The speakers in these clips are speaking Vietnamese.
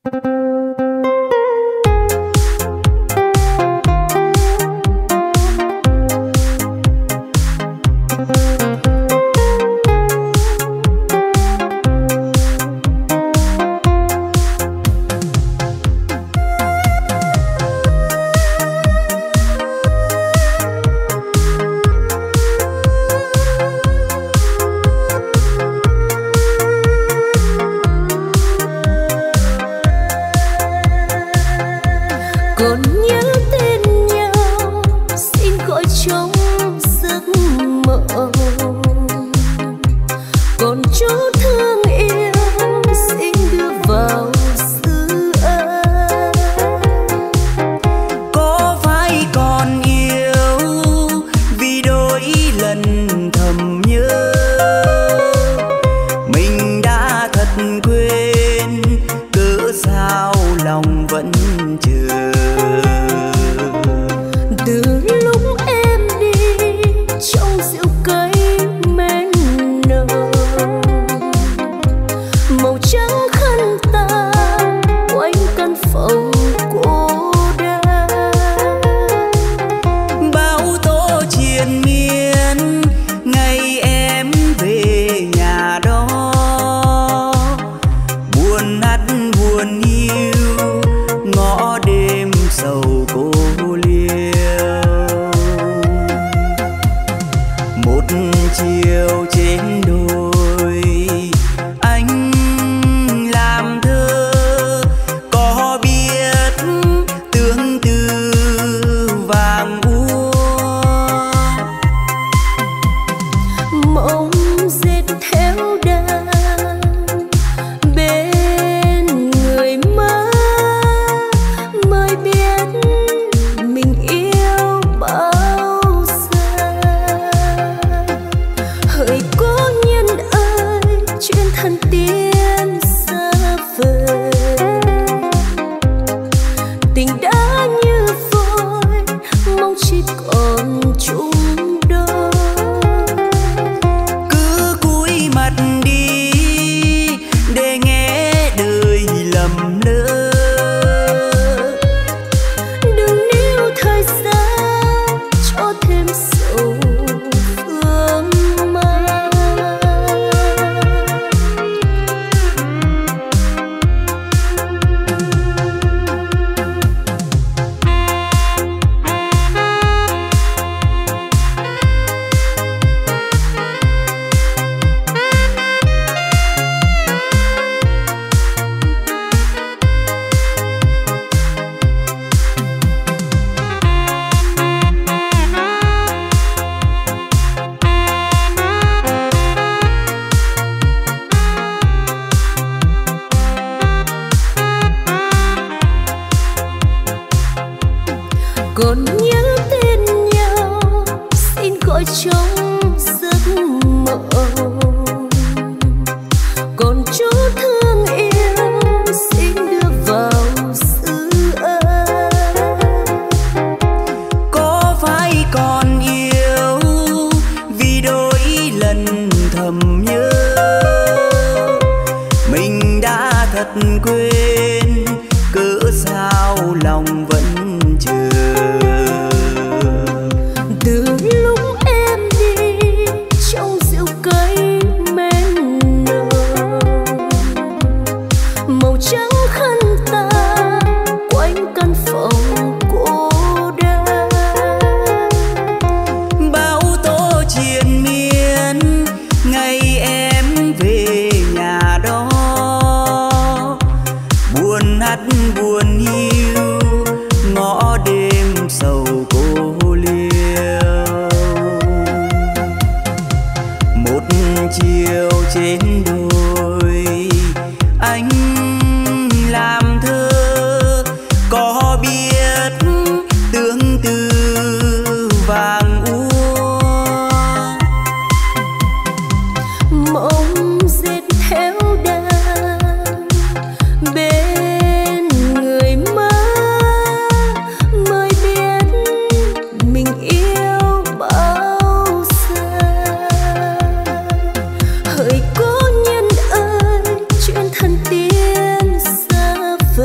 hỡi cố nhân ơi chuyện thần tiên xa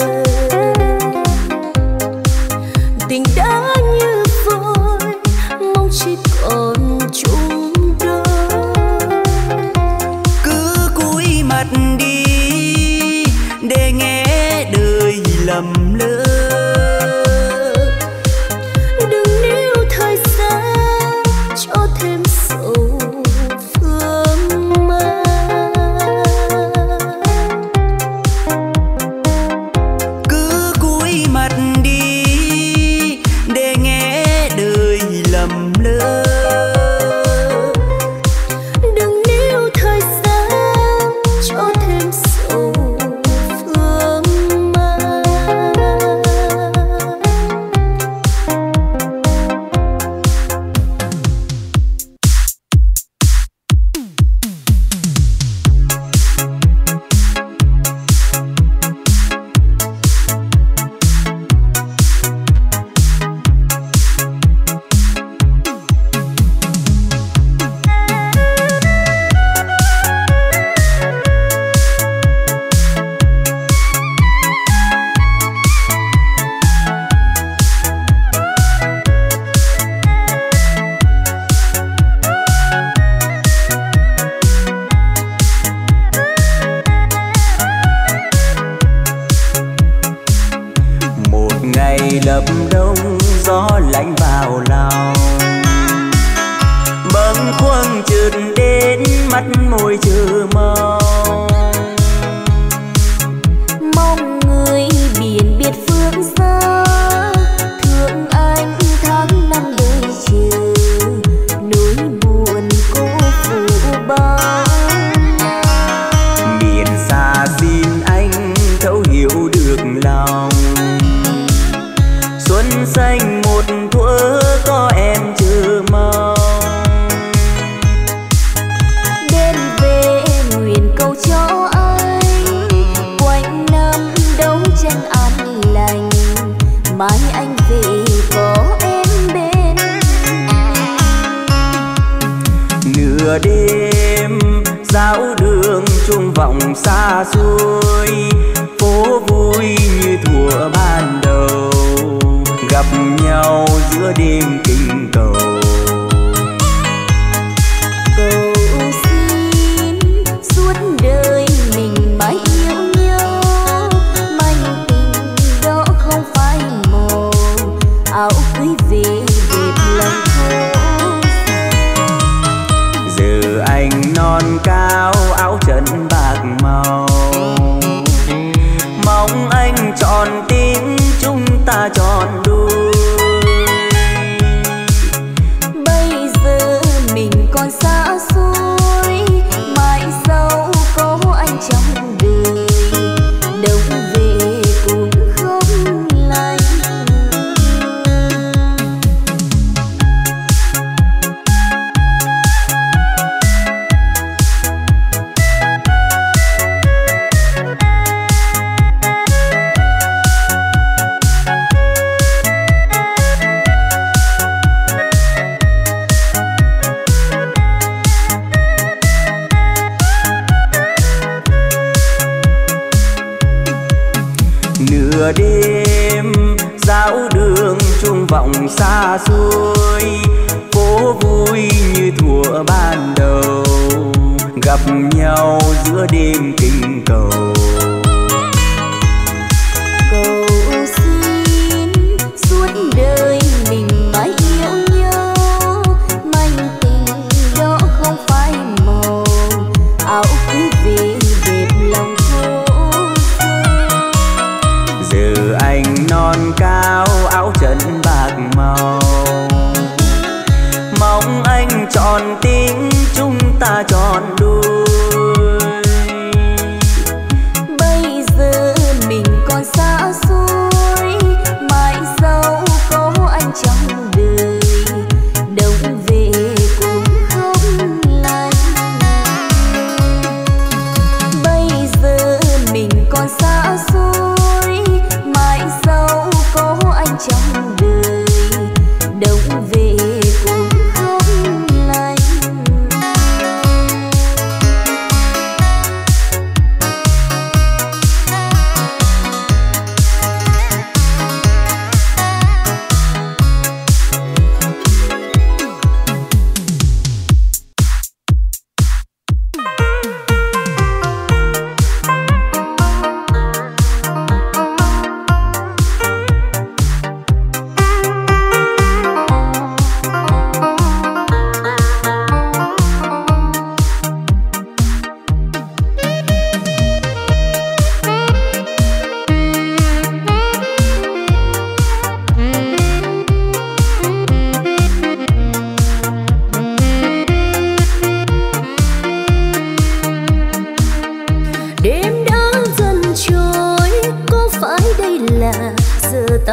lầm lỡ. Đừng níu thời gian cho thêm sầu phương man. Cứ cúi mặt đi để nghe đời lầm lỡ. Đừng níu thời gian cho thêm sầu phương man. Ngày lập đông gió lạnh vào lòng, bâng khuâng chợt đến mắt môi chờ mong. Mong người biển biệt phương xa, thương anh tháng năm đợi chờ, nỗi buồn cô phụ bao. Miền xa xin anh thấu hiểu được lòng, xuân xanh một thuở có em chờ mong. Đêm về nguyện cầu cho anh, quanh năm đấu tranh an lành, mai anh về có em bên. Nửa đêm dạo đường chuông vọng xa xôi, phố vui như thuở ban đầu, gặp nhau giữa đêm kinh cầu. Cầu xin suốt đời mình mãi yêu nhau, manh tình đó không phai màu, áo cưới về đẹp lòng thô. Giờ anh non cao áo trần bạc màu, mong anh tròn tình chúng ta tròn đôi. Bây giờ mình còn xa xôi, mãi sau có anh trong đời, đông về cũng không lành. Nửa đêm dạo đường chuông vọng xa xôi, phố vui như thuở ban đầu, gặp nhau giữa đêm kinh cầu. Cầu xin suốt đời mình mãi yêu nhau, manh tình đó không phai màu, áo cưới về đẹp lòng thô. Giờ anh non cao áo trần bạc màu, mong anh tròn tình chúng ta tròn đôi. Bây giờ mình còn xa xôi, mãi sau có anh trong đời, đông về cũng không lành. Bây giờ mình còn xa xôi, mãi sau có anh trong đời, đông về cũng không lành.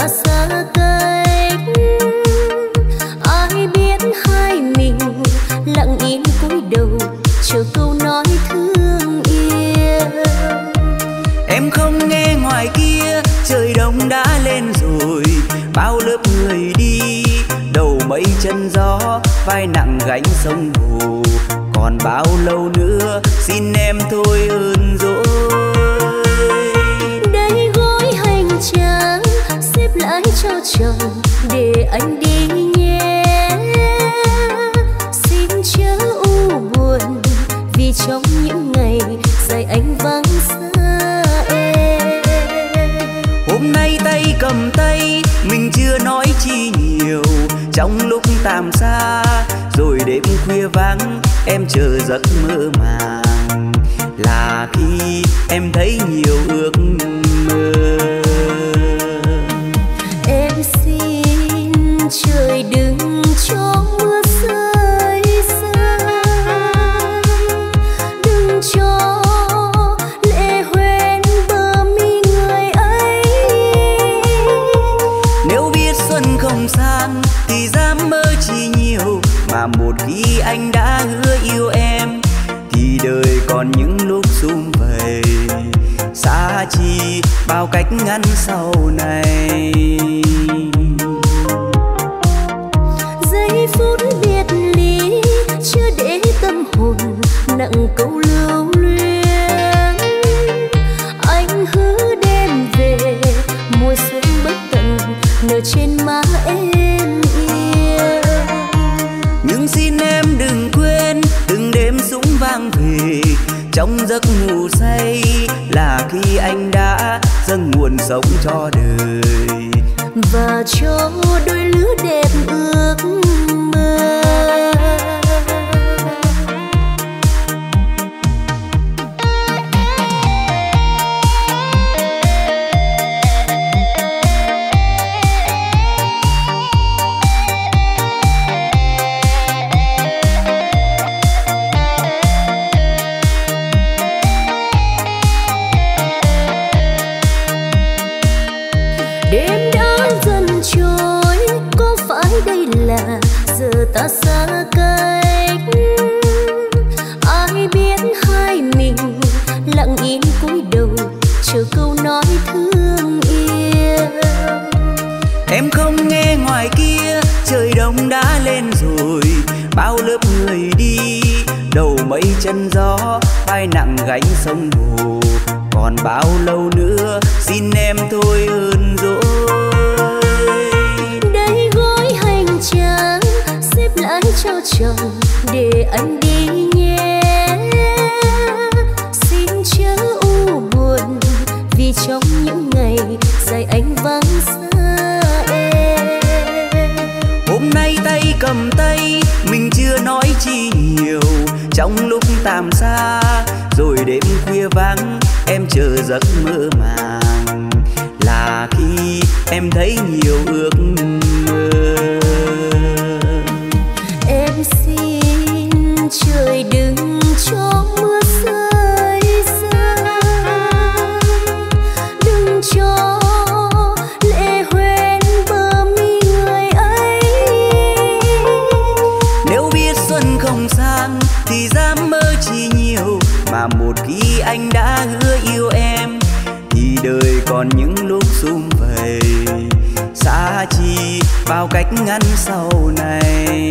ta xa cách. Ai biết hai mình lặng yên cúi đầu chờ câu nói thương yêu. Em không nghe ngoài kia trời đông đã lên rồi, bao lớp người đi đầu mây chân gió, vai nặng gánh sông hồ. Còn bao lâu nữa xin em thôi ơn dỗi. Đây gói hành trang xếp lại cho chồng để anh đi nhé. Xin chớ u buồn vì trong những ngày dài anh vắng xa em. Hôm nay tay cầm tay mình chưa nói chi nhiều, trong lúc tạm xa rồi đêm khuya vắng em chờ giấc mơ màng, là khi em thấy nhiều ước mơ. Em xin trời đừng cho mưa rơi xa, đừng cho lệ hoen bờ mi người ấy. Nếu biết xuân không sang thì dám mơ chi nhiều, mà một khi anh đã hứa yêu em thì đời còn những lúc sum vầy. Xa chi bao cách ngăn sau này. Giây phút biệt ly chưa để tâm hồn nặng câu lưu luyến. Anh hứa đêm về mùa xuân bất tận nở trên má em yêu. Nhưng xin em đừng quên từng đêm súng vang về, trong giấc ngủ say là khi anh đã dâng nguồn sống cho đời và cho đôi lứa đẹp ước mơ. Đêm đã dần trôi, có phải đây là giờ ta xa cách? Ai biết hai mình lặng yên cúi đầu chờ câu nói thương yêu. Em không nghe ngoài kia trời đông đã lên rồi, bao lớp người đi đầu mây chân gió, vai nặng gánh sông hồ. Còn bao lâu nữa xin em thôi ơn dỗi. Đây gói hành trang xếp lại cho chồng để anh đi nhé. Xin chớ u buồn vì trong những ngày dài anh vắng xa em. Hôm nay tay cầm tay mình chưa nói chi nhiều, trong lúc tạm xa rồi đêm khuya vắng em chờ giấc mơ màng, là khi em thấy nhiều ước mơ. Em xin trời đừng cho mưa rơi xa, đừng cho lệ hoen bờ mi người ấy. Nếu biết xuân không sang thì dám mơ chi nhiều, mà một khi anh đã hứa yêu em thì đời còn những lúc sum vầy. Xa chi bao cách ngăn sau này.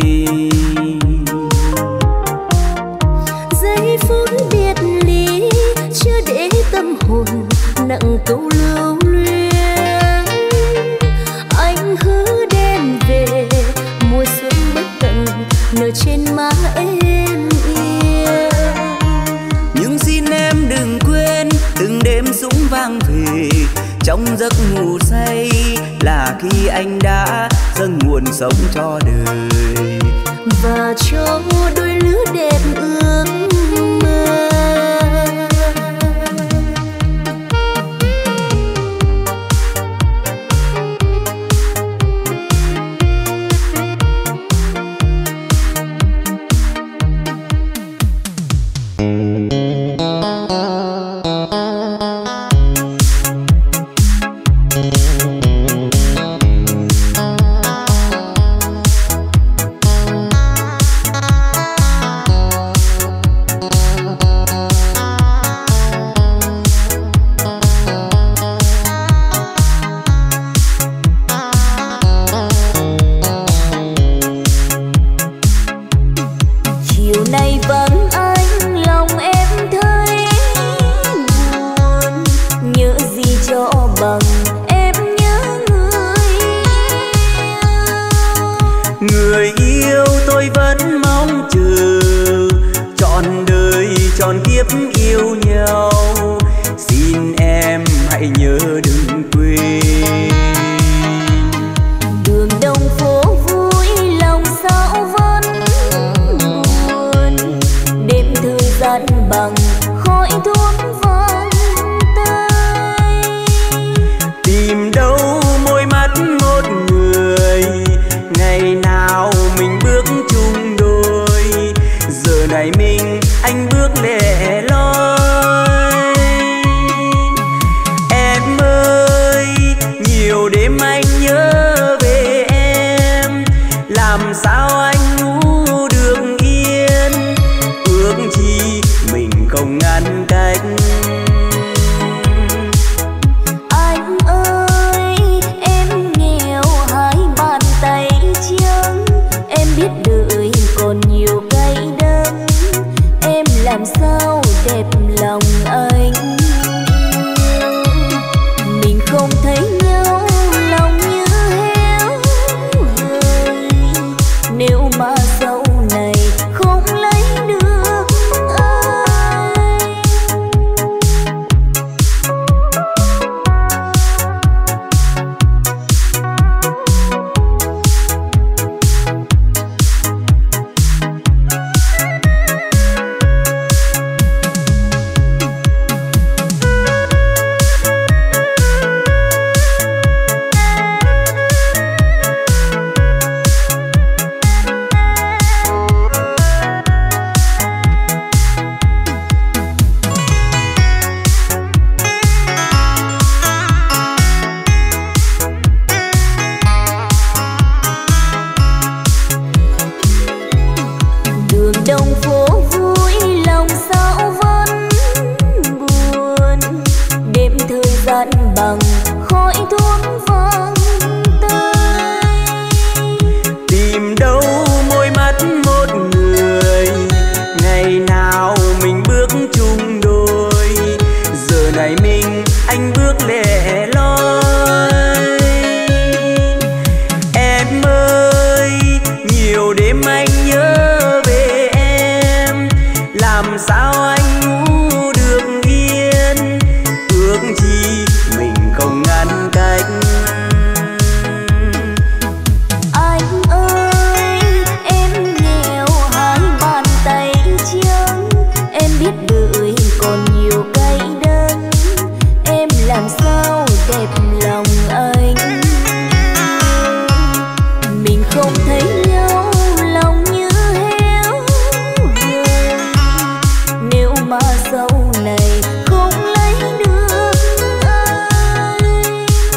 Giây phút biệt ly chưa để tâm hồn nặng câu lưu luyến. Anh hứa đêm về mùa xuân bất tận nở trên má em yêu. Nhưng xin em đừng quên từng đêm súng vang về, trong giấc ngủ say là khi anh đã dâng nguồn sống cho đời và cho đôi lứa đẹp ước mơ. cho bằng em nhớ người yêu tôi vẫn mong chờ trọn đời trọn kiếp yêu nhau, xin em hãy nhớ đừng quên. Đường đông phố vui lòng sao vẫn buồn, đêm thời gian bằng khói thuốc vang tay. Tìm đâu môi mắt một người, ngày nào mình bước chung đôi, giờ này mình anh bước lẻ loi. Em ơi nhiều đêm anh nhớ về em, làm sao anh ngủ được yên, ước chi mình không ngăn cách. Anh ơi em nghèo hai bàn tay trắng, em biết đời còn nhiều cay đắng, em làm sao đẹp lòng anh. Mình không thấy nhau lòng như héo hời, nếu mà sau này không lấy được ai. Đường đông phố vui lòng sao vẫn buồn, đêm thời gian bằng khói thuốc vang tay. Tìm đâu môi mắt một người, ngày nào mình bước chung đôi, giờ này mình anh bước lẻ loi. Em ơi nhiều đêm anh nhớ về em, làm sao anh ngủ được yên, ước chi mình không ngăn cách. Anh ơi em nghèo hai bàn tay trắng, em biết đời còn nhiều cay đắng, em làm sao đẹp lòng anh. Mình không thấy nhau lòng như héo hời, nếu mà sau này không lấy được ai.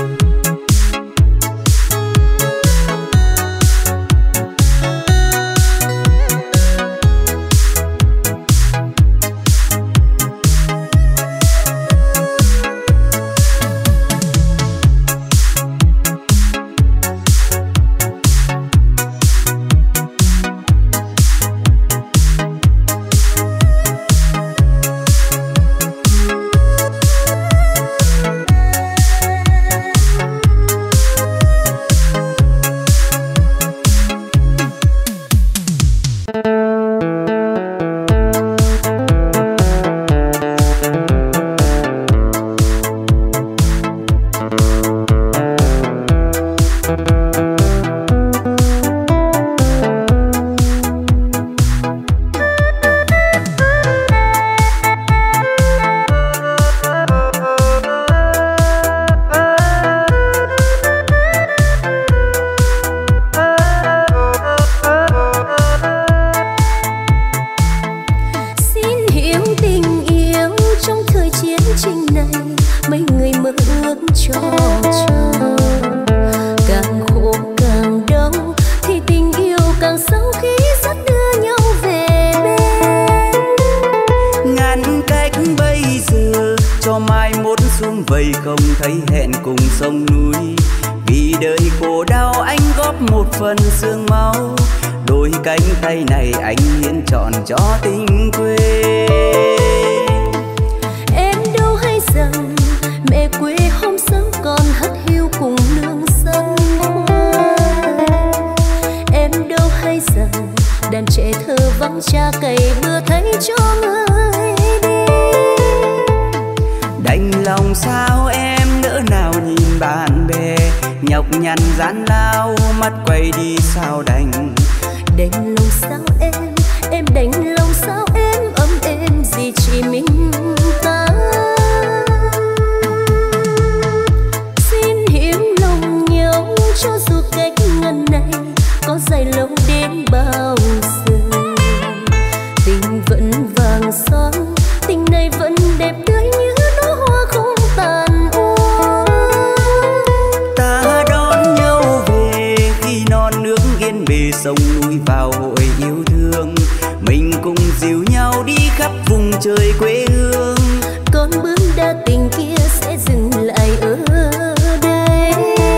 vây không thấy hẹn cùng sông núi. Vì đời khổ đau anh góp một phần xương máu, đôi cánh tay này anh hiến trọn cho tình quê. Em đâu hay rằng mẹ quê sớm còn hắt hiu cùng nương sân hoa. Em đâu hay rằng đàn trẻ thơ vắng cha cày bừa thấy cho người đi. Đành lòng sao em nỡ nào nhìn bạn bè nhọc nhằn gian lao mắt quay đi sao đành. Đành lòng sao em đành lòng sao em ấm êm gì chỉ mình ta. Xin hiểu lòng nhau cho dù cách ngần này có dài lâu đến bao giờ. Tình vẫn vàng son, tình này vẫn đẹp tươi như đóa hoa không tàn úa. Ta đón nhau về khi non nước yên bề sông núi vào hội yêu thương. Mình cùng dìu nhau đi khắp vùng trời quê hương. Con bước đa tình kia sẽ dừng lại ở đây.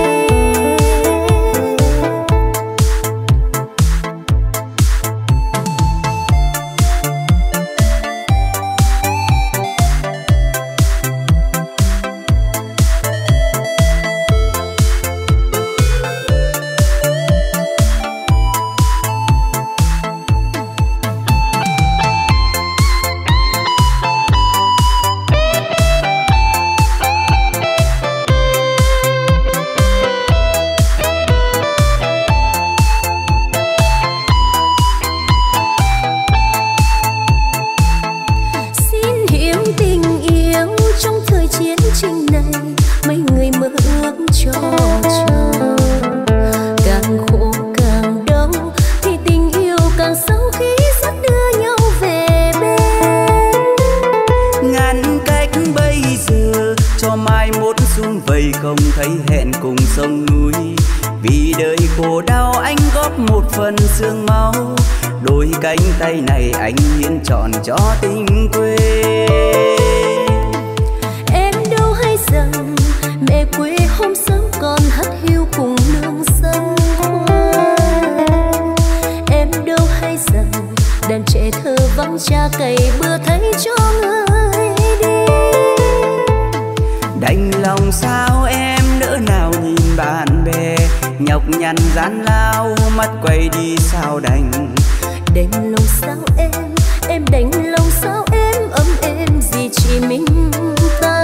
Không thấy hẹn cùng sông núi vì đời khổ đau anh góp một phần xương máu. Đôi cánh tay này anh hiến trọn cho tình quê. Em đâu hay rằng mẹ quê hôm sớm còn hắt hiu cùng nương sân hoa. Em đâu hay rằng đàn trẻ thơ vắng cha cày bừa thấy cho người đi. Đành lòng sao em nỡ nào nhìn bạn bè nhọc nhằn gian lao mắt quay đi sao đành. Đành lòng sao em đành lòng sao em ấm êm gì chỉ mình ta.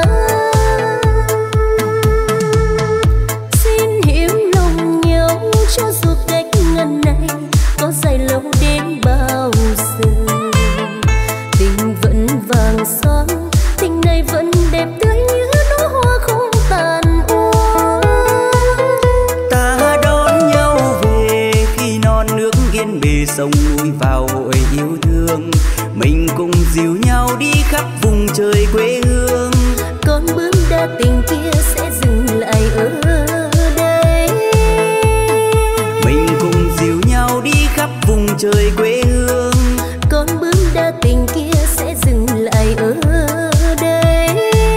Xin hiểu lòng nhau cho dù cách ngần này có dài lâu đến bao giờ. Tình vẫn vàng son, tình này vẫn đẹp tươi như đóa hoa không tàn úa. Ta đón nhau về khi non nước yên bề sông núi vào hội yêu thương. Mình cùng dìu nhau đi khắp vùng trời quê hương. Con bướm đa tình kia sẽ dừng lại ở đây. Mình cùng dìu nhau đi khắp vùng trời quê hương. Con bướm đa tình kia sẽ dừng lại ở đây.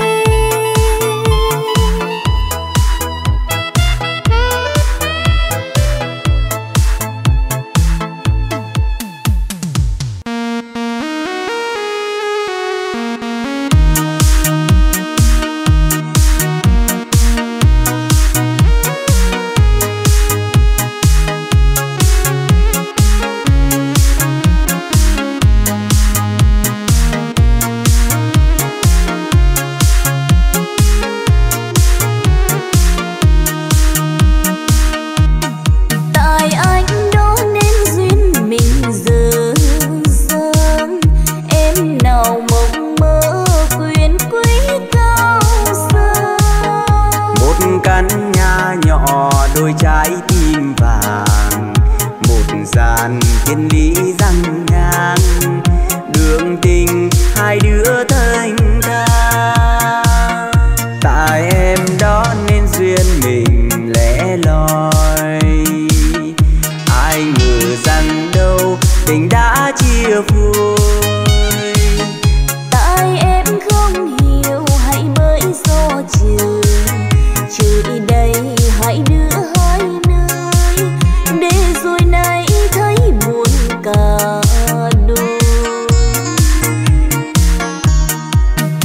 đôi trái tim vàng, một dàn thiên lý răng ngang, đường tình hai đứa thanh thang. Tại em đó nên duyên mình lẻ loi, ai ngờ rằng đâu tình đã chia phôi. Tại em không hiểu hãy bởi do trời, trời đây hai đứa hai nơi, để rồi nay thấy buồn cả đôi.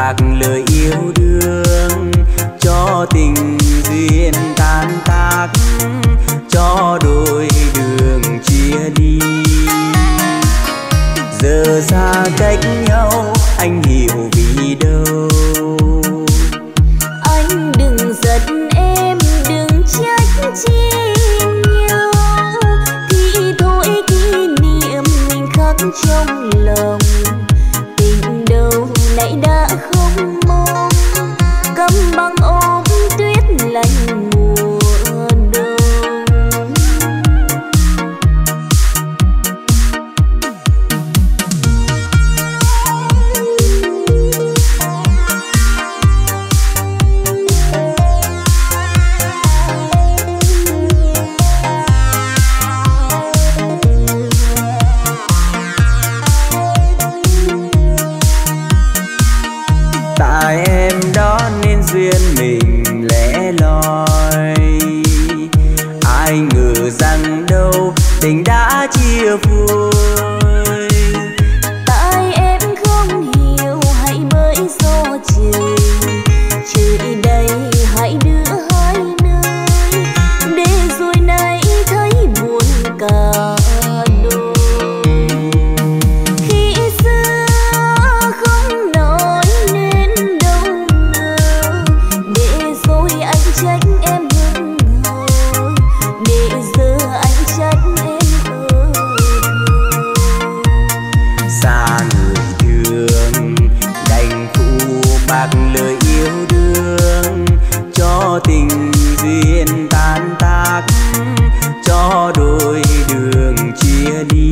bạc lời yêu đương, cho tình duyên tan tác, cho đôi đường chia ly. Giờ xa cách nhau anh hiểu vì đâu. Anh đừng giận em, đừng trách chi nhau, thì thôi kỷ niệm mình khắc trong lòng. Tình đâu nãy đã không mong, câm băng ôm tuyết lạnh mùa đông. Tại em đó nên duyên mình lẻ loi, ai ngờ rằng đâu tình đã chia phôi. Tại em không hiểu hãy bởi do trời, trời đây hãy đưa hai nơi, để rồi nay thấy buồn cả đôi. Khi xưa không nói nên đâu ngờ, để rồi anh trách em hững hờ, để giờ anh trách em ở Xa người thương đành phụ bạc lời yêu đương, cho tình duyên tan tác, cho đôi đường chia ly.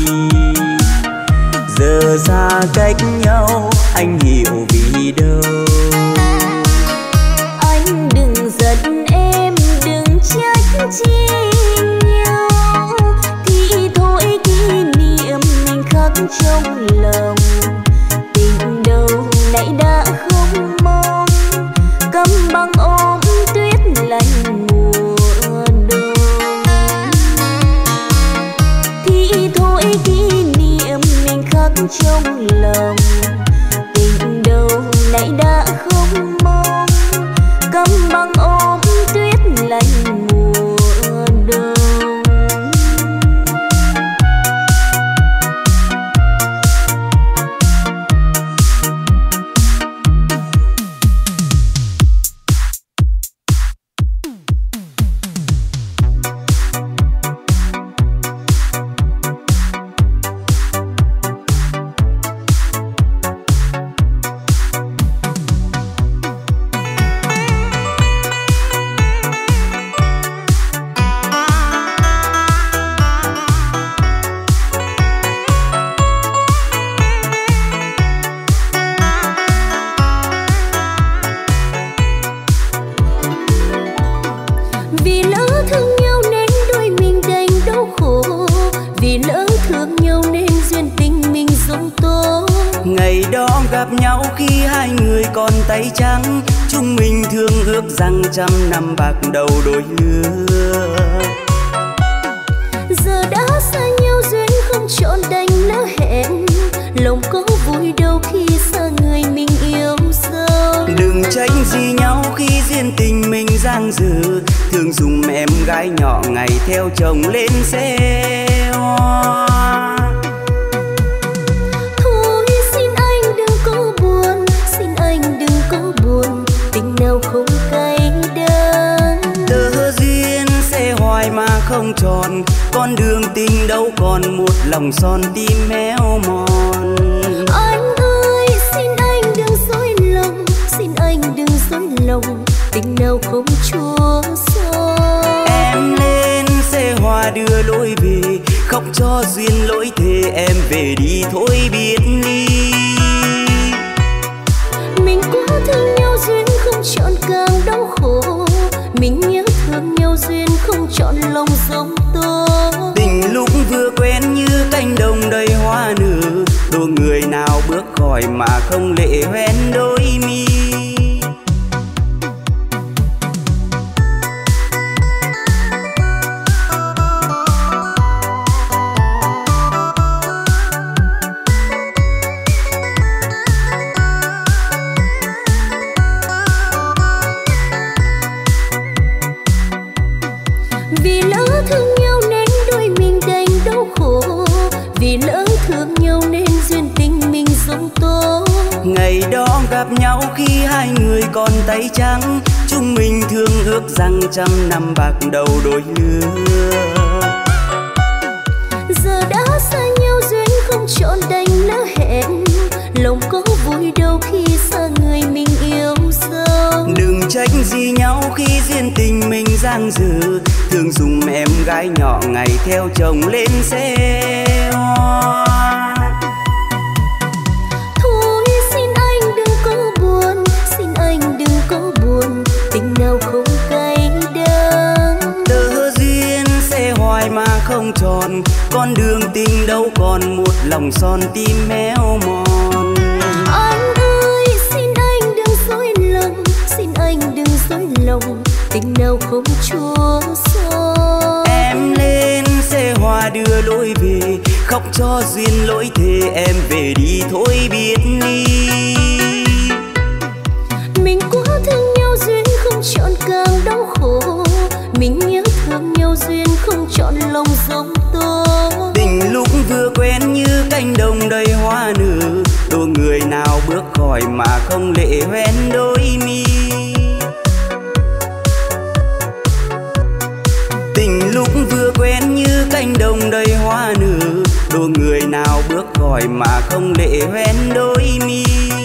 Giờ xa cách nhau anh hiểu vì đâu. Anh đừng giận em, đừng trách chi nhau, thì thôi kỷ niệm mình khắc trong lòng. Tình đâu nãy đã không mong, câm băng ôm tuyết lạnh mùa đông. Thì thôi kỷ niệm mình khắc trong lòng. Tình đâu nãy đã không mong, câm băng ôm tuyết lạnh mùa đông. Vì lỡ thương nhau nên đôi mình đành đau khổ, vì lỡ thương nhau nên duyên tình mình dùng tố. Ngày đó gặp nhau khi hai người còn tay trắng, chúng mình thương ước rằng trăm năm bạc đầu đôi lứa. Giờ đã xa nhau duyên không trọn đành lỡ hẹn, lòng có vui đâu khi xa người mình yêu sâu. Đừng tránh gì nhau khi duyên tình mình giang dở, thường dùng em gái nhỏ ngày theo chồng lên xe hoa. Thôi xin anh đừng có buồn, xin anh đừng có buồn, tình nào không cay đắng. Tơ duyên sẽ hoài mà không tròn, con đường tình đâu còn một lòng son tim méo mòn. Anh ơi xin anh đừng dối lòng, xin anh đừng dối lòng, tình nào không chúa son. Em lên xe hoa đưa lối về, khóc cho duyên lỗi thề em về đi thôi biết ly. Mình quá thương nhau duyên không chọn càng đau khổ, mình nhớ thương nhau duyên không chọn lòng giống tố. Tình lúc vừa quen như cánh đồng đầy hoa nở, đôi người nào bước khỏi mà không lệ hoen đôi mi. đó gặp nhau khi hai người còn tay trắng, chúng mình thương ước rằng trăm năm bạc đầu đôi lứa. Giờ đã xa nhau duyên không trọn đành lỡ hẹn, lòng có vui đâu khi xa người mình yêu sâu. Đừng trách gì nhau khi duyên tình mình dang dở, thường dùng em gái nhỏ ngày theo chồng lên xe hoa. Thôi xin anh đừng có buồn, xin anh đừng có buồn, tình nào không cay đắng. Tơ duyên sẽ hoài mà không tròn, con đường tình đâu còn một lòng son tim méo mòn. Anh ơi xin anh đừng dối lòng, xin anh đừng dối lòng, tình nào không chúa son. Em lên xe hoa đưa lối về, khóc cho duyên lỗi thề, em về đi thôi biết đi. Mình quá thương nhau duyên không chọn càng đau khổ, mình nhớ thương nhau duyên không chọn lòng giống tố. Tình lúc vừa quen như cánh đồng đầy hoa nở, đôi người nào bước khỏi mà không lệ hoen đôi mi. Tình lúc vừa quen như cánh đồng đầy hoa nở, đôi người nào bước khỏi mà không lệ hoen đôi mi.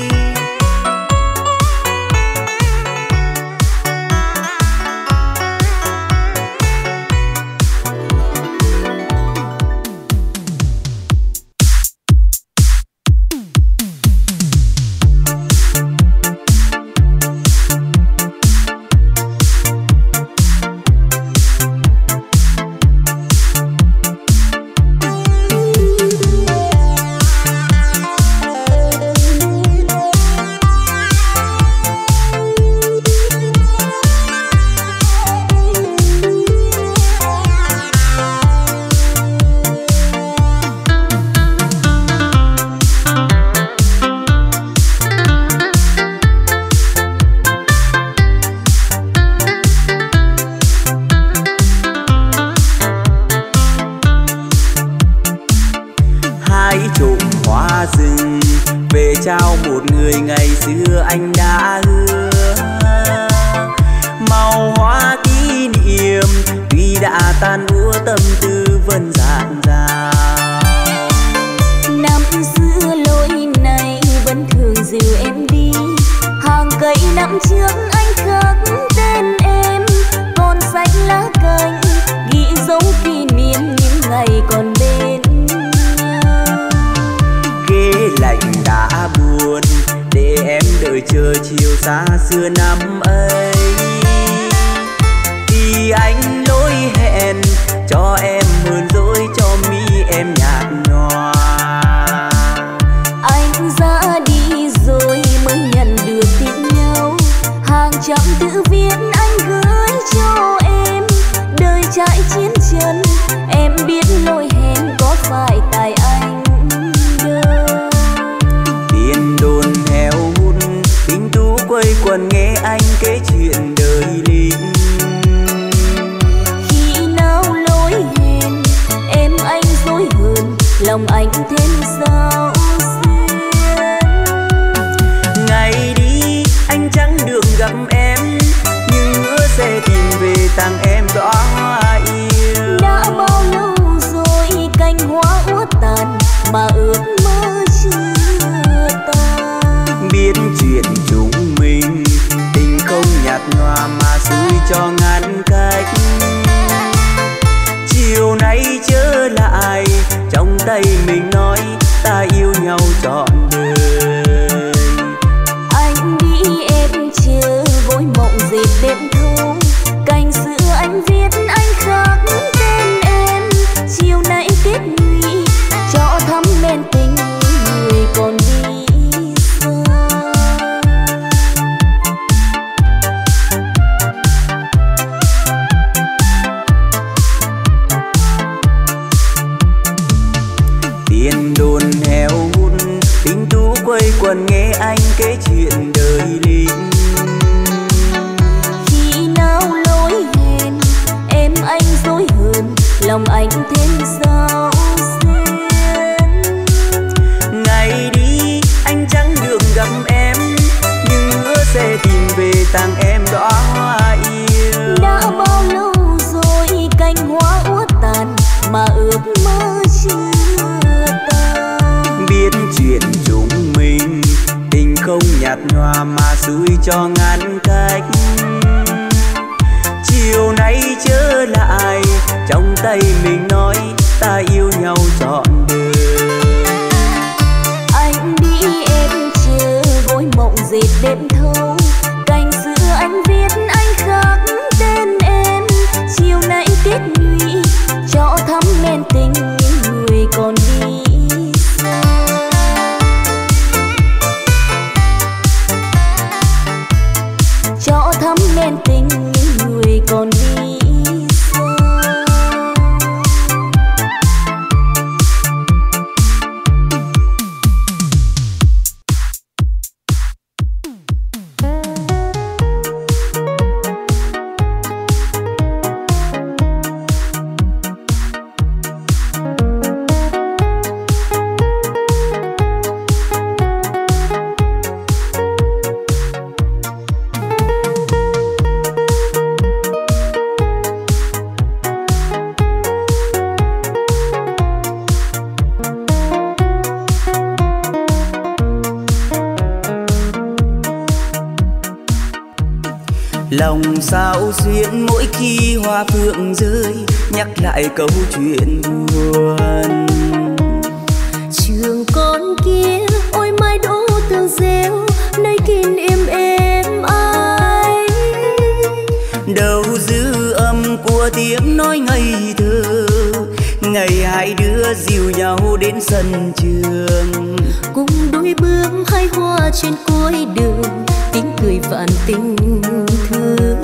Trao một người ngày xưa anh đã hứa, màu hoa kỷ niệm tuy đã tan úa tâm tư vẫn dạt dào. Năm xưa lối này vẫn thường dìu em đi, hàng cây năm trước anh khắc tên em, còn xanh lá cành ghi dấu kỷ niệm những ngày còn bên nhau. Ghế lạnh đã buồn để em đợi chờ chiều xa xưa năm ấy, vì anh lỗi hẹn cho em hờn dỗi, cho mi em nhạt nhòa. Anh ra đi rồi mới nhận được tin nhau, hàng trăm tự viết anh gửi cho em. Đời trải chiến chân em biết lỗi hẹn có phải tại anh đâu. Tiền đồn heo hút tình tú quây quần nghe anh kể chuyện đời lính. Khi nào lỗi hẹn em anh dối hờn, lòng anh thêm sao xuyên. Ngày đi anh chẳng được gặp em, nhưng hứa sẽ tìm về tặng em đóa hoa yêu. Đã bao lâu rồi cành hoa úa tàn mà ước mơ chưa tan. Biết chuyện chúng mình tình không nhạt nhòa mà xui cho ngăn cách. Chiều nay trở lại trong tay mình nói ta yêu nhau trọn đời. Anh đi em chờ vội mộng dệt đêm thâu, cành xưa anh viết anh khắc tên em. Chiều nay kết nhụy cho thắm men tình người còn đi xa. Tiền đồn heo hút tình tú quây quần nghe anh kể chuyện đời lính. Khi nào lỗi hẹn em anh dối hờn, lòng anh thêm sao xuyên. Ngày đi anh chẳng được gặp em, tặng em đóa hoa yêu. Đã bao lâu rồi cành hoa úa tàn mà ước mơ chưa tan. Biết chuyện chúng mình tình không nhạt nhòa mà xui cho ngăn cách. Chiều nay trở lại trong tay mình nói ta yêu nhau trọn đời. Anh đi em chờ gối mộng dệt đêm thâu, cành xưa anh viết anh khắc tên em. Chiều nay kết nhụy cho thắm men tình những người còn đi xa. Cho thắm men tình những người còn đi xa. Lòng sao xuyên mỗi khi hoa phượng rơi, nhắc lại câu chuyện buồn. Trường con kia ôi mai đỗ tường rêu, nơi kín em ai. Đâu dư âm của tiếng nói ngây thơ, ngày hai đứa dìu nhau đến sân trường. Cùng đôi bước hai hoa trên cuối đường, tiếng cười vạn tình thương.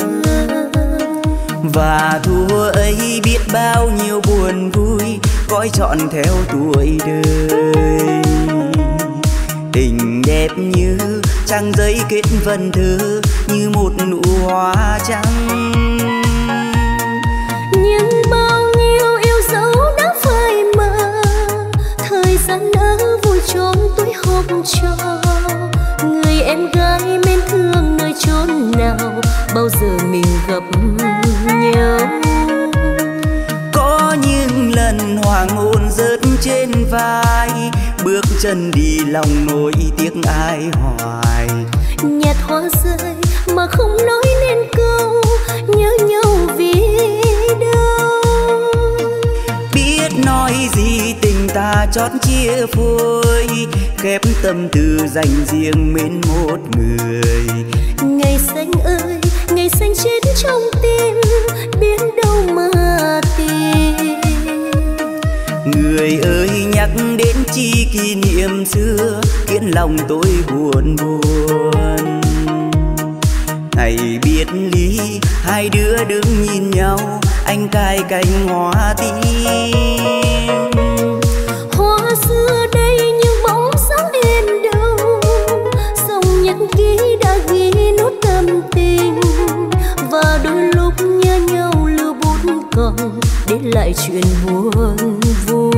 Và thua ấy biết bao nhiêu buồn vui, gói trọn theo tuổi đời. Tình đẹp như trang giấy kết vần thơ, như một nụ hoa trắng. Nhưng bao nhiêu yêu dấu đã phai mờ, thời gian đã vui trốn tuổi học trò. Người em gái mến thương nơi chốn nào, bao giờ mình gặp nhau. Có những lần hoàng hôn rớt trên vai, bước chân đi lòng nỗi tiếc ai hoài. Nhạt hoa rơi mà không nói nên câu, nhớ nhau vì đâu. Biết nói gì tình ta chót chia phôi, khép tâm tư dành riêng mến một người. Ngày xanh ơi, ngày xanh chết trong tim, biết đâu mà tìm. Người ơi nhắc đến chi kỷ niệm xưa, khiến lòng tôi buồn buồn. Ngày biệt ly hai đứa đứng nhìn nhau, anh cài cành hoa tím. Hoa xưa đây nhưng bóng sáng em đâu, dòng nhật ký đã ghi nốt tâm tình. Và đôi lúc nhớ nhau lưu bút còn để lại chuyện buồn vui.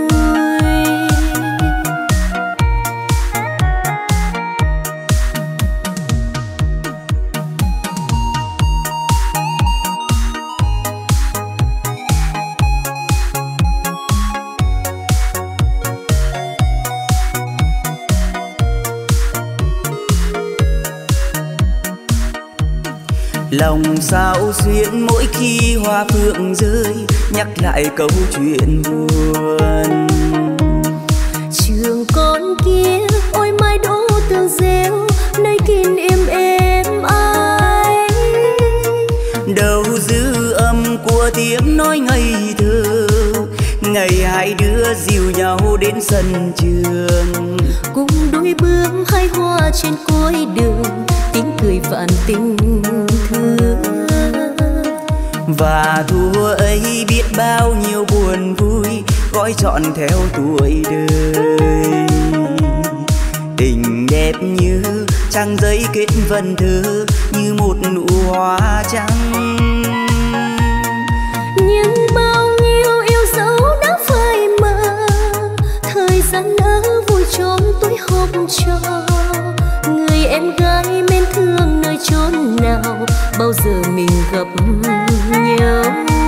Lòng sao xuyên mỗi khi hoa phượng rơi, nhắc lại câu chuyện buồn. Trường con kia ôi mai đỗ tường rêu, nơi kín em ai. Đâu dư âm của tiếng nói ngây thơ, ngày hai đứa dìu nhau đến sân trường. Cùng đôi bước hai hoa trên cuối đường, tiếng cười vạn tình thương. Và thua ấy biết bao nhiêu buồn vui, gói trọn theo tuổi đời. Tình đẹp như trang giấy kết vần thơ, như một nụ hoa trắng. Nhưng bao nhiêu yêu dấu đã phai mờ, thời gian đã vui trốn tuổi học trò. Người em gái mến thương nơi nơi chốn nào bao giờ mình gặp nhau.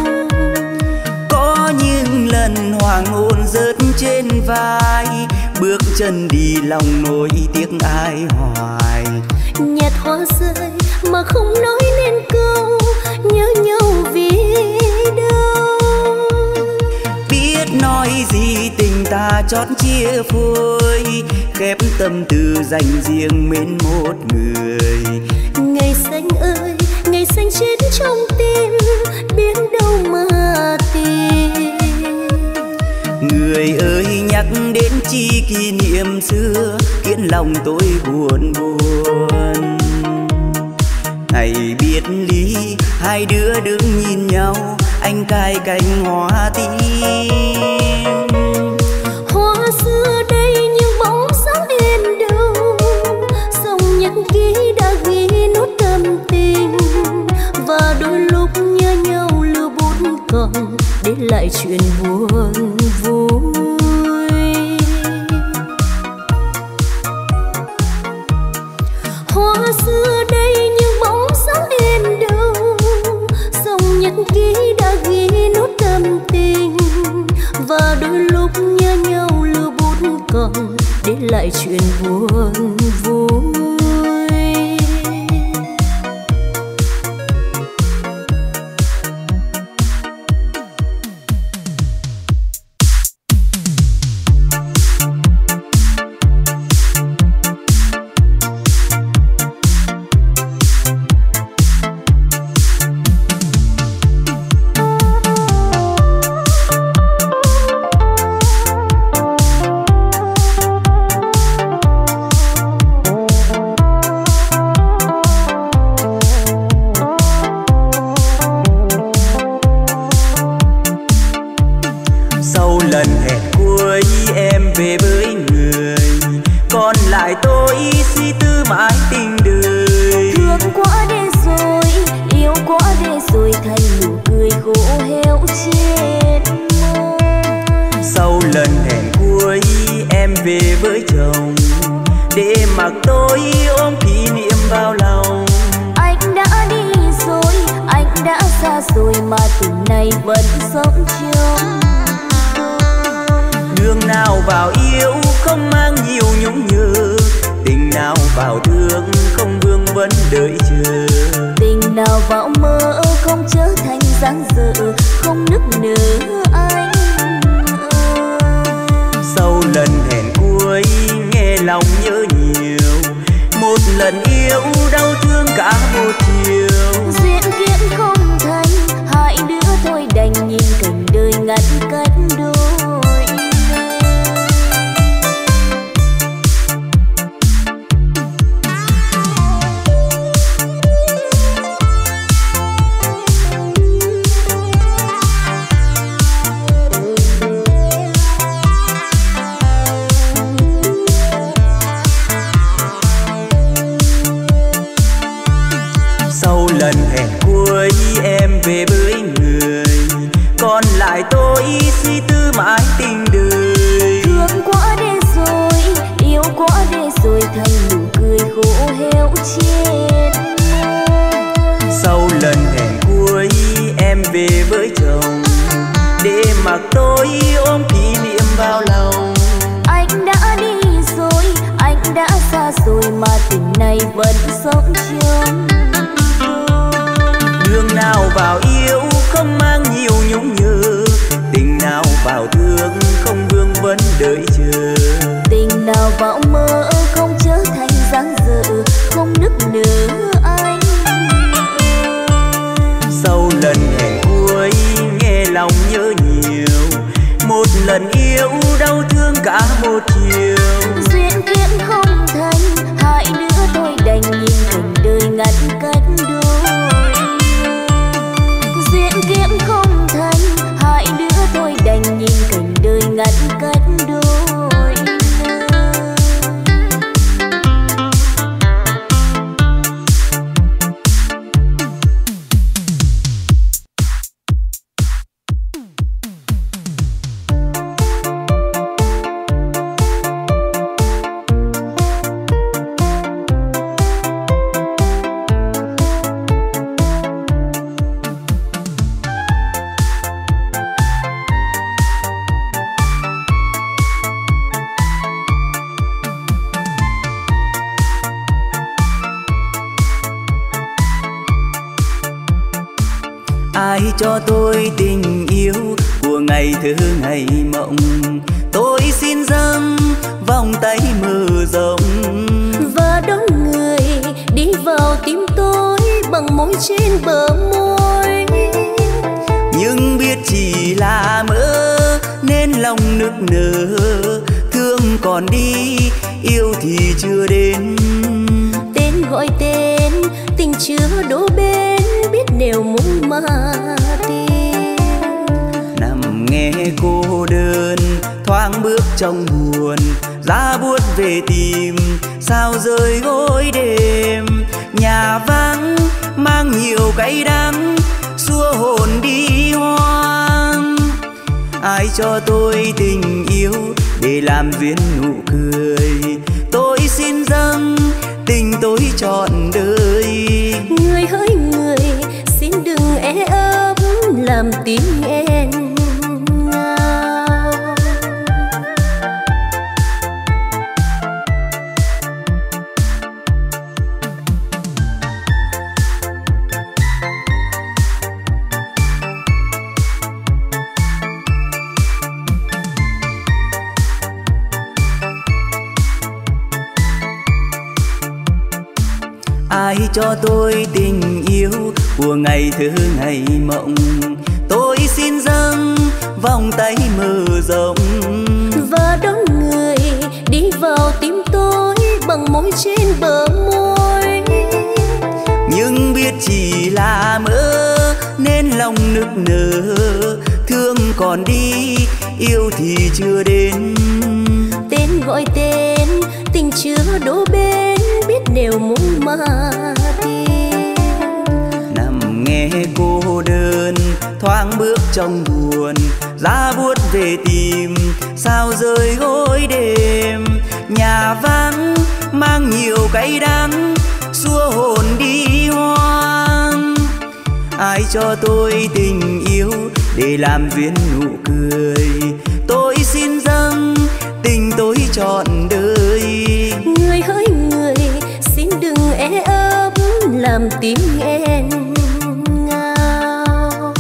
Có những lần hoàng hôn rớt trên vai, bước chân đi lòng nỗi tiếc ai hoài. Nhạt hoa rơi mà không nói nên câu nhớ nhau vì đâu. Biết nói gì tình ta chót chia phôi, khép tâm tư dành riêng mến một người. Ngày xanh ơi, ngày xanh chết trong tim, biết đâu mà tìm. Người ơi nhắc đến chi kỷ niệm xưa, khiến lòng tôi buồn buồn. Ngày biệt ly hai đứa đứng nhìn nhau, anh cài cành hoa tím. Hoa xưa đây nhưng bóng sáng em đâu, dòng nhật ký đã ghi nốt tâm tình. Và đôi lúc nhớ nhau lưu bút còn để lại chuyện buồn vui. Hoa xưa đây nhưng bóng sáng em đâu, dòng nhật ký đã ghi nốt tâm tình. Và đôi lúc nhớ nhau lưu bút còn để lại chuyện buồn vui. Duyên kiếp không thành, hai đứa tôi đành nhìn cảnh đời ngắn Ai cho tôi tình yêu của ngày thơ ngày mộng, tôi xin dâng vòng tay mở rộng và đón người đi vào tim tôi bằng môi trên bờ môi. Nhưng biết chỉ là mơ nên lòng nức nở, thương còn đi yêu thì chưa đến. Tên gọi tên tình chưa đổ bên, biết nếu muốn mà tìm. Nằm nghe cô đơn thoáng bước trong buồn, giá buốt về tìm sao rơi gối đêm. Nhà vắng mang nhiều cay đắng xua hồn đi hoang. Ai cho tôi tình yêu để làm duyên nụ cười, tôi xin dâng tình tôi trọn đời. Người hỡi người xin đừng e ấp làm tim em ngao. Ai cho tôi tình yêu của ngày thơ ngày mộng, tôi xin dâng vòng tay mở rộng và đón người đi vào tim tôi bằng môi trên bờ môi. Nhưng biết chỉ là mơ nên lòng nức nở, thương còn đi yêu thì chưa đến. Tên gọi tên tình chưa đổ bên, biết nếu muốn mà tìm. Nằm nghe cô đơn thoáng bước trong buồn, giá buốt về tìm sao rơi gối đêm. Nhà vắng mang nhiều cay đắng xua hồn đi hoang. Ai cho tôi tình yêu để làm duyên nụ cười, tôi xin dâng tình tôi trọn đời. Người hỡi người xin đừng e ấp làm tim em ngao.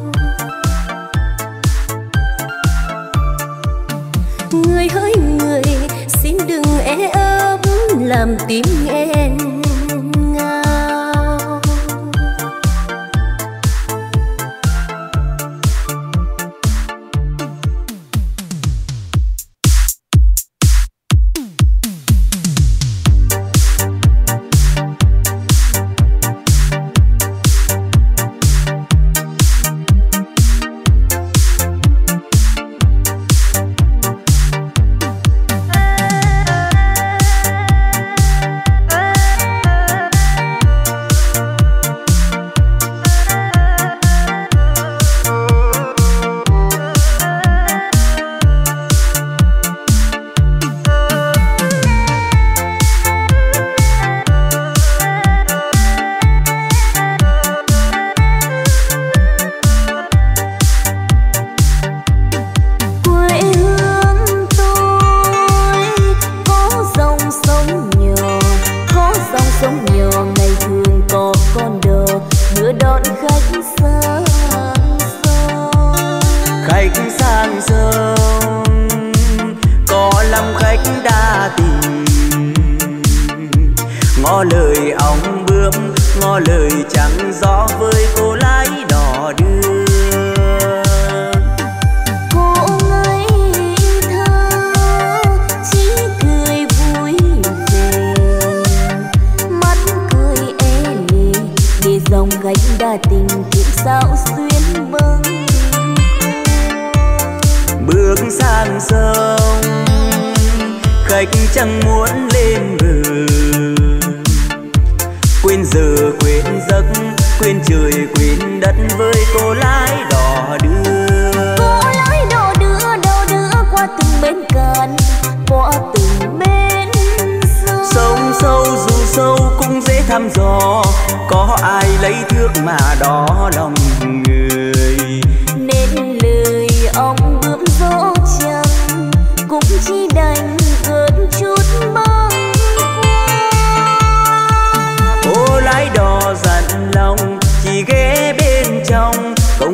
Người hỡi người xin đừng e ấp làm tim em ngao. ngỏ lời ong bướm, ngỏ lời trắng gió với cô lái đò đưa. Cô ngây thơ chỉ cười vui về, mắt cười e lệ để dòng gánh đa tình kiếp sao xuyên bâng. Bước sang sông khách chẳng muốn lên bờ, quên giờ quên giấc quên trời quên đất với cô lái đò đưa. Cô lái đò đưa qua từng bến cạn, qua từng bến sông. Sông sâu dù sâu cũng dễ thăm dò, có ai lấy thước mà đo lòng người. Nên lời ông bướm dỗ chẳng cũng chỉ đành gợn chút bâng. Cô lái đò dặn lòng chỉ ghé bên trong,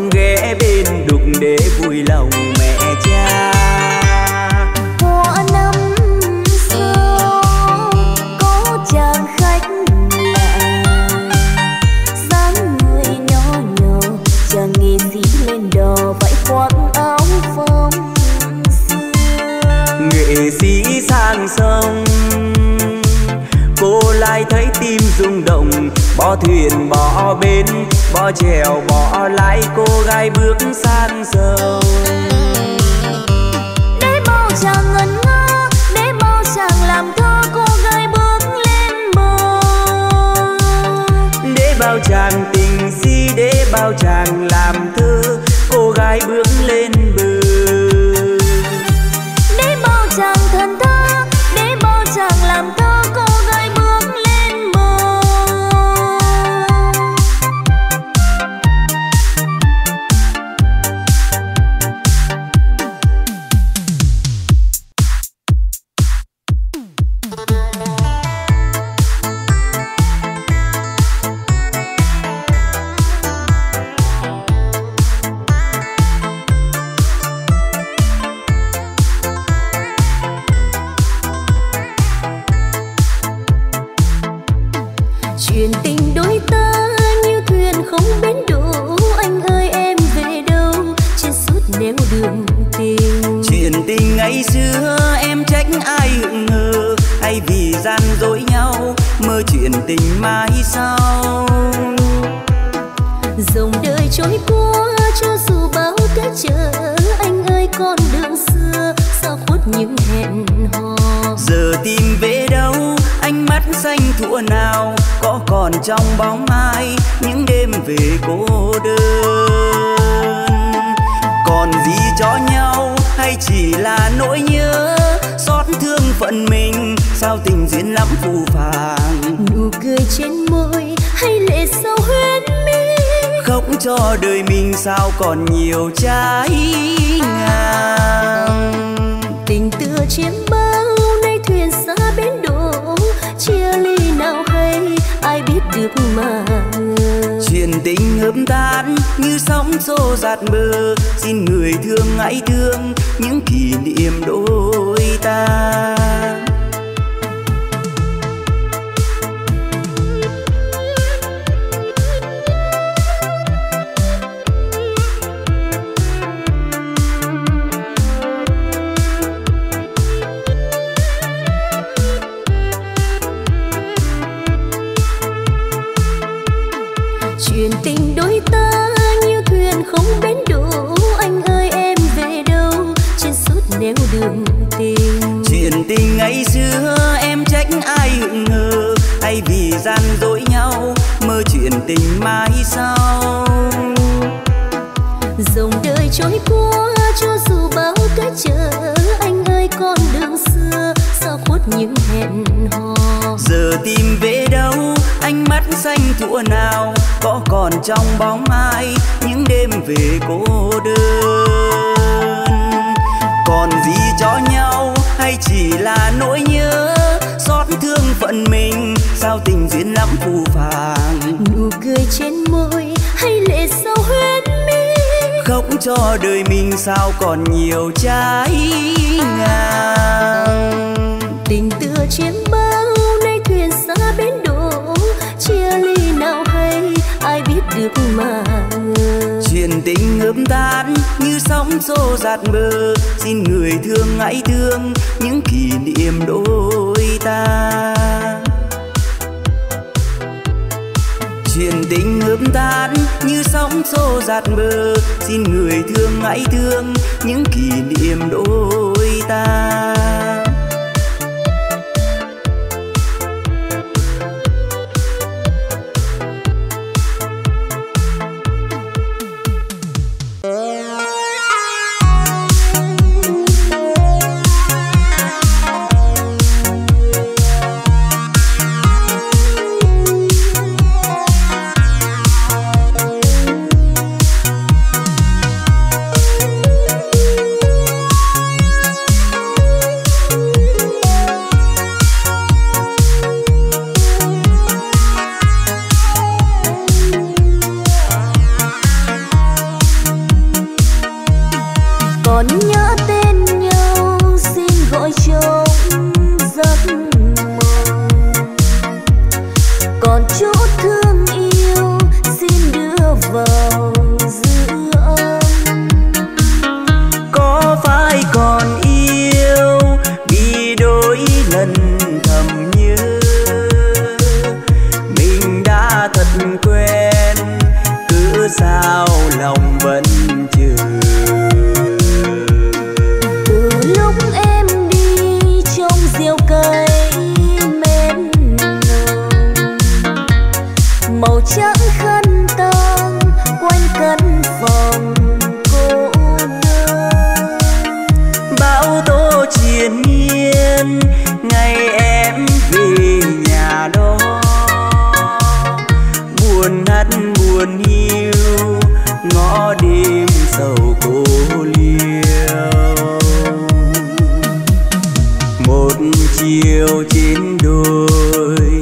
để vui lòng mẹ cha. Hoa năm xưa có chàng khách lạ, dáng người nhỏ nhỏ, chàng nghệ sĩ lên đò vải khoác áo phong xưa. Nghệ sĩ sang sông, cô lại thấy tim rung động, bỏ thuyền bỏ bến, bỏ chèo bỏ lái, cô gái bước sang sông. Để bao chàng ngẩn ngơ, để bao chàng làm thơ, cô gái bước lên bờ. Để bao chàng tình si, để bao chàng làm thơ, cô gái bước lên bờ. Để bao chàng thần thơ, để bao chàng làm thơ, cô gái bước lên bờ. Chuyện tình đôi ta như thuyền không bến đỗ, anh ơi em về đâu trên suốt nẻo đường tình. Chuyện tình ngày xưa em trách ai hững hờ, hay vì gian dối nhau mơ chuyện tình mai sau. Dòng đời trôi qua cho dù bao cái chờ, anh ơi con đường xưa sao khuất những hẹn hò. Giờ tìm về đâu ánh mắt xanh thuở nào, có còn trong bóng ai những đêm về cô đơn. Còn gì cho nhau hay chỉ là nỗi nhớ, xót thương phận mình sao tình duyên lắm phù phàng. Nụ cười trên môi hay lệ sâu huyết mi, khóc cho đời mình sao còn nhiều trái ngang. tình tựa chiếm bao nay thuyền xa bến đỗ, chia ly nào hay ai biết được mà ngờ. Chuyện tình hợp tan như sóng xô dạt bờ, xin người thương hãy thương những kỷ niệm đôi ta. Chuyện tình đôi ta như thuyền không bến đỗ, anh ơi em về đâu trên suốt nẻo đường tình. Chuyện tình ngày xưa em trách ai hững hờ, hay vì gian dối nhau mơ chuyện tình mai sau. Dòng đời trôi qua cho dù bao cái chờ, anh ơi con đường xưa sao khuất những hẹn hò. Giờ tìm về đâu ánh mắt xanh thuở nào, có còn trong bóng ai những đêm về cô đơn. Còn gì cho nhau hay chỉ là nỗi nhớ, xót thương phận mình sao tình duyên lắm phù phàng. Nụ cười trên môi hay lệ sâu huyết mi, khóc cho đời mình sao còn nhiều trái ngang. tình tựa chiếm bao nay thuyền xa bến đỗ, chia ly nào hay ai biết được mà ngờ. Chuyện tình hợp tan như sóng xô dạt bờ, xin người thương hãy thương những kỷ niệm đôi ta. Chuyện tình hợp tan như sóng xô dạt bờ, xin người thương hãy thương những kỷ niệm đôi ta. còn chút thương yêu xin đưa vào dư âm. Có phải còn yêu vì đôi lần thầm nhớ, mình đã thật quen cứ sao lòng vẫn chờ. Từ lúc em đi trong rêu cây mến nồng, màu trắng khăn tang quanh căn phòng cô đơn. Bão tố triền miên ngày em về nhà đó, buồn hắt buồn hiu ngõ đêm sầu cô liêu. Một chiều trên đồi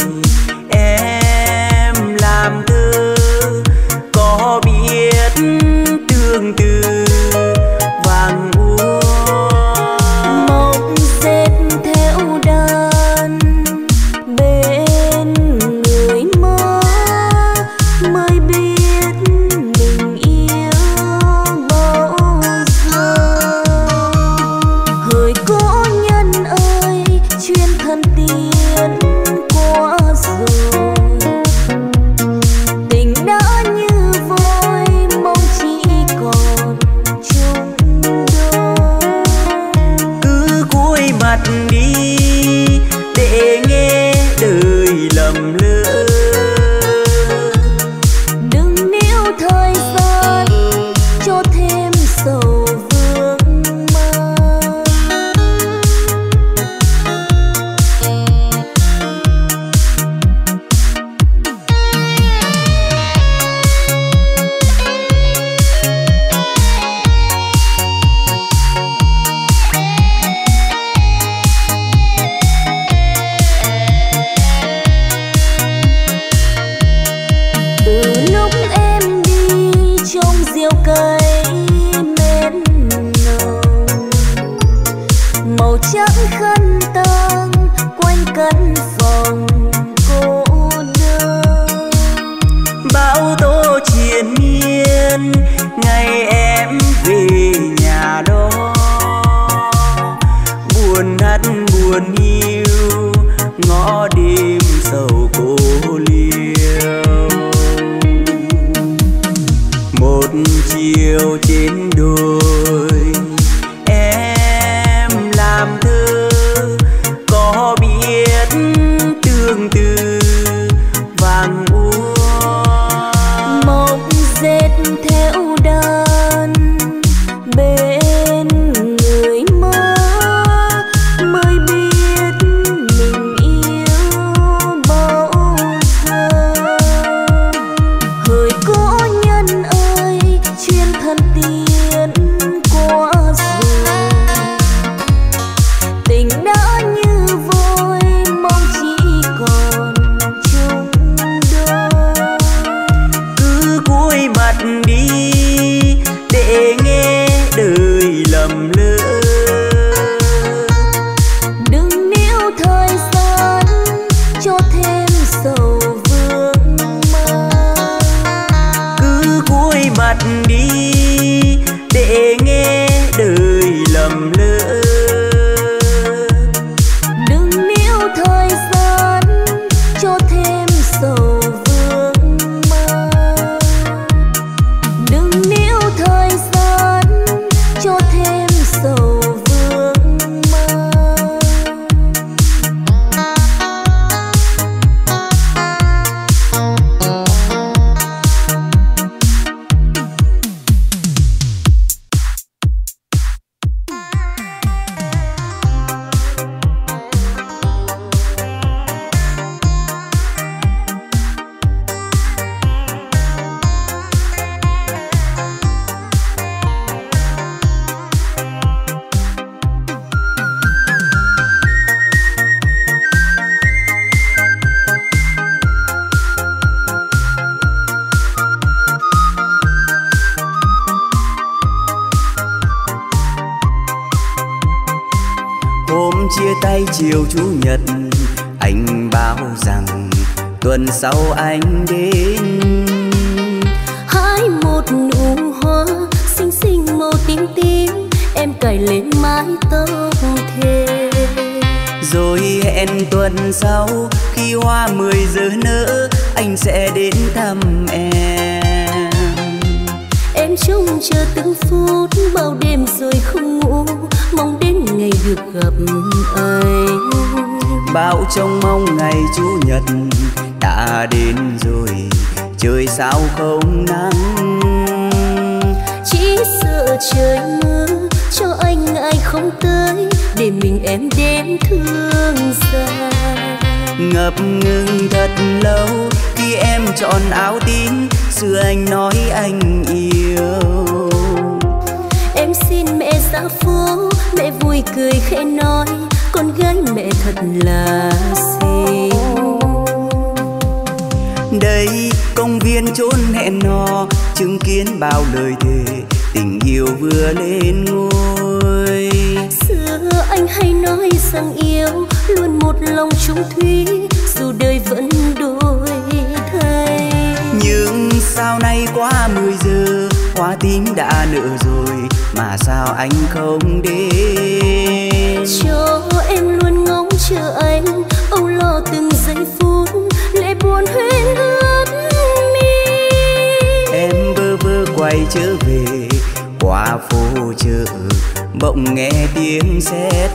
em làm thơ, có biết tương tư vàng úa. Mộng dệt theo đàn bên người mơ, mới biết mình yêu bao giờ. Hỡi cố nhân ơi, chuyên thân tiến qua rồi, tình đã như vôi mong chỉ còn chung đôi. Cứ cúi mặt đi để nghe đời lầm lỡ, Đừng níu thời gian cho thêm sầu vương mang. Từ lúc em đi trong rêu cây mến nồng, màu trắng khăn tang quanh căn phòng cô đơn. bão tố triền miên ngày em về nhà đó, buồn hắt buồn hiu ngõ đêm sầu cô liêu. Một chiều trên đồi em làm thơ, có biết tương tư vàng úa. Mộng dệt theo đàn bên người mơ, mới biết mình yêu bao giờ. Hỡi cố nhân ơi, chuyên thân tiến qua rồi, tình đã như vôi mong chỉ còn chung đôi. Cứ cúi mặt đi để nghe đời lầm lỡ, Đừng níu thời gian cho thêm sầu vương mang. cứ cúi mặt đi để nghe đời lầm lỡ, Đừng níu thời gian cho thêm sầu vương mang. Đừng níu thời gian cho thêm sầu vương mang. hôm chia tay chiều chủ nhật, anh bảo rằng tuần sau anh đến. Hái một nụ hoa xinh xinh màu tím tím, em cài lên mái tóc thề. Rồi hẹn tuần sau khi hoa 10 giờ nở, anh sẽ đến thăm em. Em trông chờ từng phút bao đêm rồi không ngủ, mong đến ngày được gặp anh. Bao trông mong ngày chủ nhật đã đến rồi, trời sao không nắng. Chỉ sợ trời mưa cho anh ngại không tới, để mình em đến thương xa. Ngập ngừng thật lâu khi em chọn áo tím, xưa anh nói anh yêu. Em xin mẹ ra phố, mẹ vui cười khẽ nói, con gái mẹ thật là xinh. Đây công viên chốn hẹn hò, chứng kiến bao lời thề, tình yêu vừa lên ngôi. Xưa anh hay nói rằng yêu luôn một lòng chung thủy, dù đời vẫn đổi thay. Nhưng sao nay quá 10 giờ, hoa tím đã nở rồi, mà sao anh không đến? Cho em luôn ngóng chờ anh, âu lo từng giây phút, lệ buồn huyễn ướt mi. Em bơ vơ quay trở về qua phố chợ, bỗng nghe tiếng sét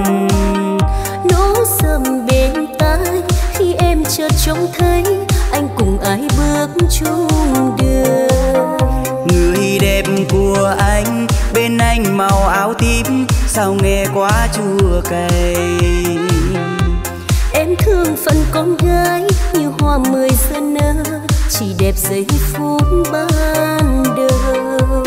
Nỗ sầm bên tai khi em chợt trông thấy anh cùng ai bước chung đường. Người đẹp của anh bên anh màu áo tím, sao nghe quá chua cay. Em thương phận con gái như hoa 10 giờ nở, chỉ đẹp giây phút ban đầu.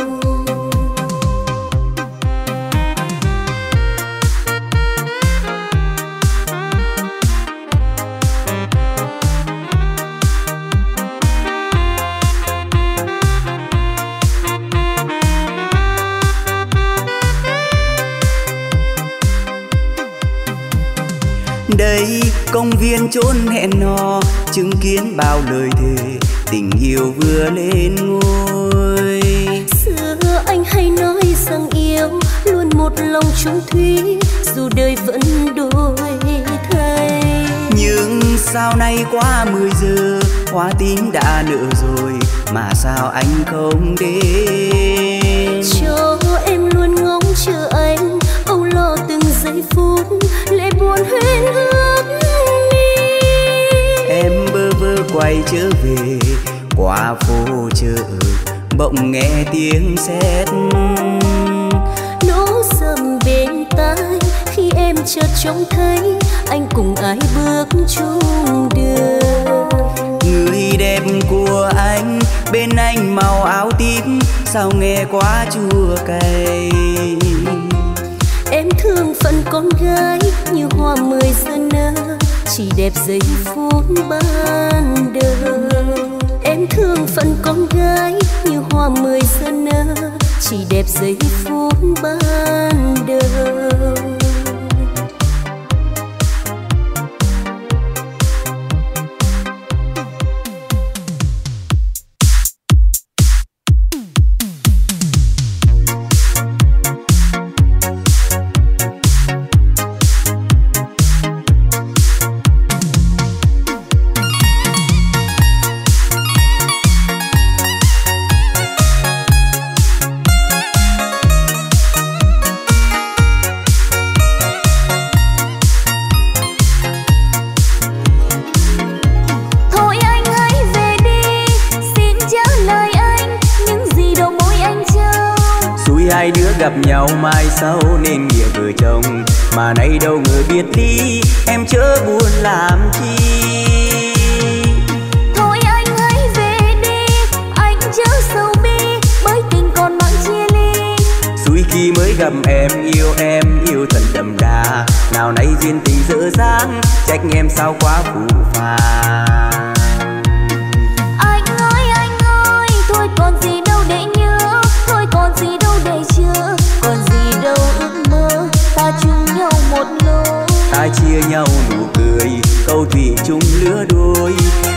Đây công viên chốn hẹn hò, chứng kiến bao lời thề, tình yêu vừa lên ngôi. Xưa anh hay nói rằng yêu luôn một lòng chung thủy, dù đời vẫn đổi thay. Nhưng sao nay quá 10 giờ, hoa tím đã nở rồi, mà sao anh không đến? Cho em luôn ngóng chờ anh, âu lo từng giây phút, lệ buồn huyễn ướt mi. Em bơ vơ quay trở về qua phố chợ, bỗng nghe tiếng sét Nỗ sầm bên tai khi em chợt trông thấy anh cùng ai bước chung đường. Người đẹp của anh bên anh màu áo tím, sao nghe quá chua cay. Em thương phận con gái như hoa 10 giờ nở, chỉ đẹp giây phút ban đầu. Em thương phận con gái như hoa 10 giờ nở, chỉ đẹp giây phút ban đầu. Hai đứa gặp nhau mai sau nên nghĩa vợ chồng, mà nay đâu người biệt ly, em chớ buồn làm chi. Thôi anh hãy về đi, anh chớ sầu bi, bởi tình còn mang chia ly. Xui khi mới gặp em yêu thật đậm đà, nào nay duyên tình dở dang, trách em sao quá phũ phàng. Anh ơi, thôi còn gì đâu để nhớ, thôi còn gì đâu để chờ, còn gì đâu ước mơ, ta chung nhau một lối. Ta chia nhau nụ cười, câu thủy chung lứa đôi,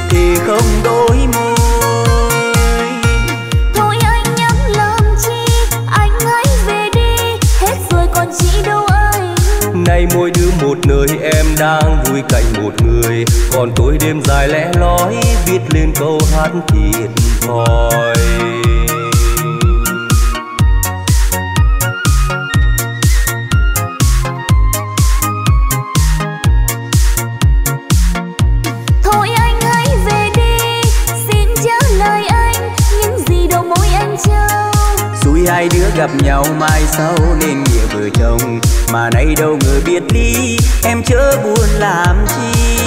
vui cạnh một người, còn tôi đêm dài lẻ loi viết lên câu hát thiệt thòi. Thôi anh hãy về đi, xin trả lời anh những gì đầu môi anh trao. Xui hai đứa gặp nhau mai sau nên nghĩa vợ chồng, mà nay đâu ngờ biệt ly, em chớ buồn làm chi.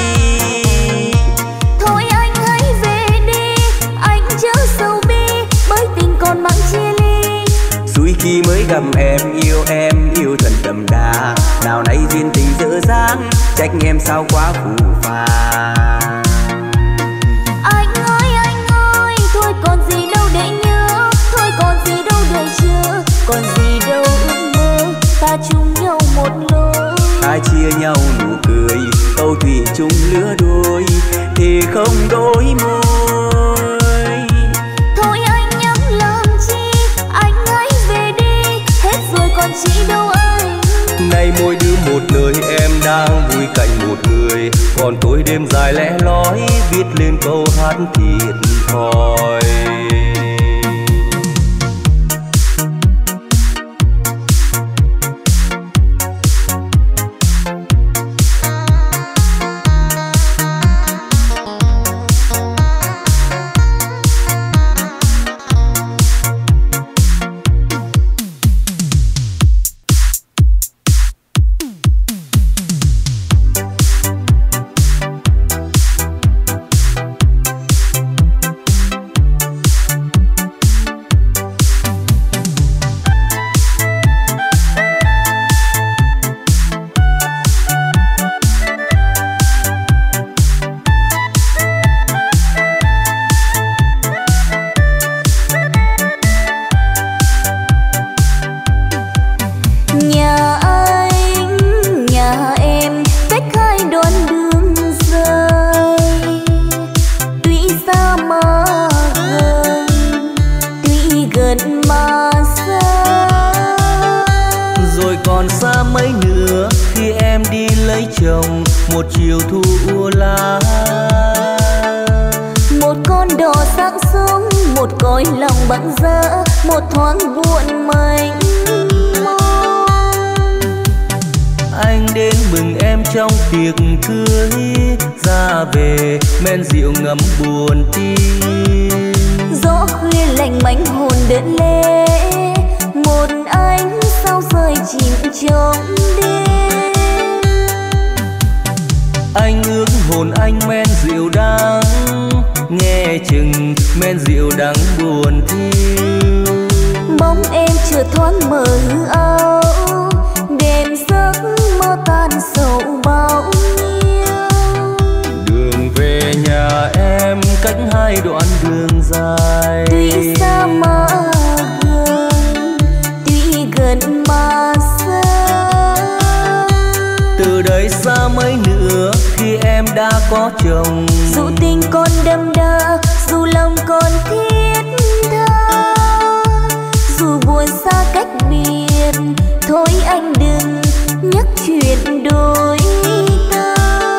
Thôi anh hãy về đi, anh chớ sầu bi, bởi tình còn mang chia ly. Xui khi mới gặp em yêu thật đậm đà, nào nay duyên tình dở dang, trách em sao quá phù phàng. Anh ơi, thôi còn gì đâu để nhớ, thôi còn gì đâu để chờ, còn gì đâu ước mơ, ta chung nhau một lối. Ta chia nhau nụ cười, câu thủy chung lứa đôi, thì không đôi môi. Thôi anh nhắm làm chi, anh hãy về đi, hết rồi còn chi đâu anh. Nay mỗi đứa một nơi, em đang vui cạnh một người, còn tôi đêm dài lẻ loi viết lên câu hát thiệt thòi. Một chiều thu lá, một con đò sáng sớm, một cõi lòng bận rỡ, một thoáng buồn mênh mông. Anh đến mừng em trong tiệc cưới, ra về men rượu ngấm buồn tim. Gió khuya lạnh mánh hồn đến lê, một ánh sao rơi chìm trong đêm. Anh ước hồn anh men rượu đắng, nghe chừng men rượu đắng buồn thiêu. Bóng em chợt thoáng mờ hư áo, đêm giấc mơ tan sầu bao nhiêu. Đường về nhà em cách hai đoạn đường dài, tuy xa mà gần, tuy gần mà xa. Từ đây xa mấy nữa khi em đã có chồng, dù tình còn đậm đà, dù lòng còn thiết tha, dù buồn xa cách biệt, thôi anh đừng nhắc chuyện đôi ta.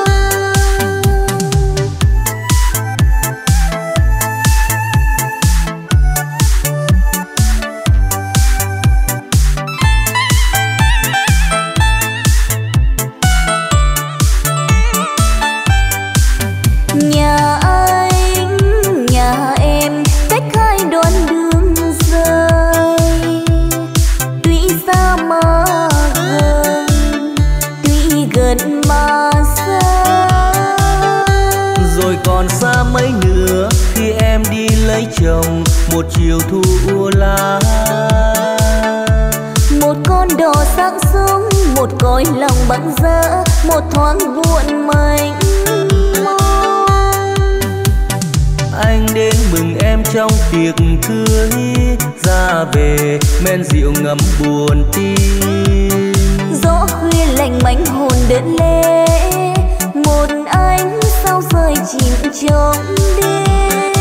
Nhà anh, nhà em cách hai đoạn đường dài, tuy xa mà gần, tuy gần mà xa. Rồi còn xa mấy nữa khi em đi lấy chồng, một chiều thu lá. Một con đò sáng sớm, một cõi lòng bận rỡ, một thoáng buồn mênh mông. Anh đến mừng em trong tiệc cưới, ra về men rượu ngấm buồn tim. Gió khuya lạnh mánh hồn đến lê, một ánh sao rơi chìm trong đêm.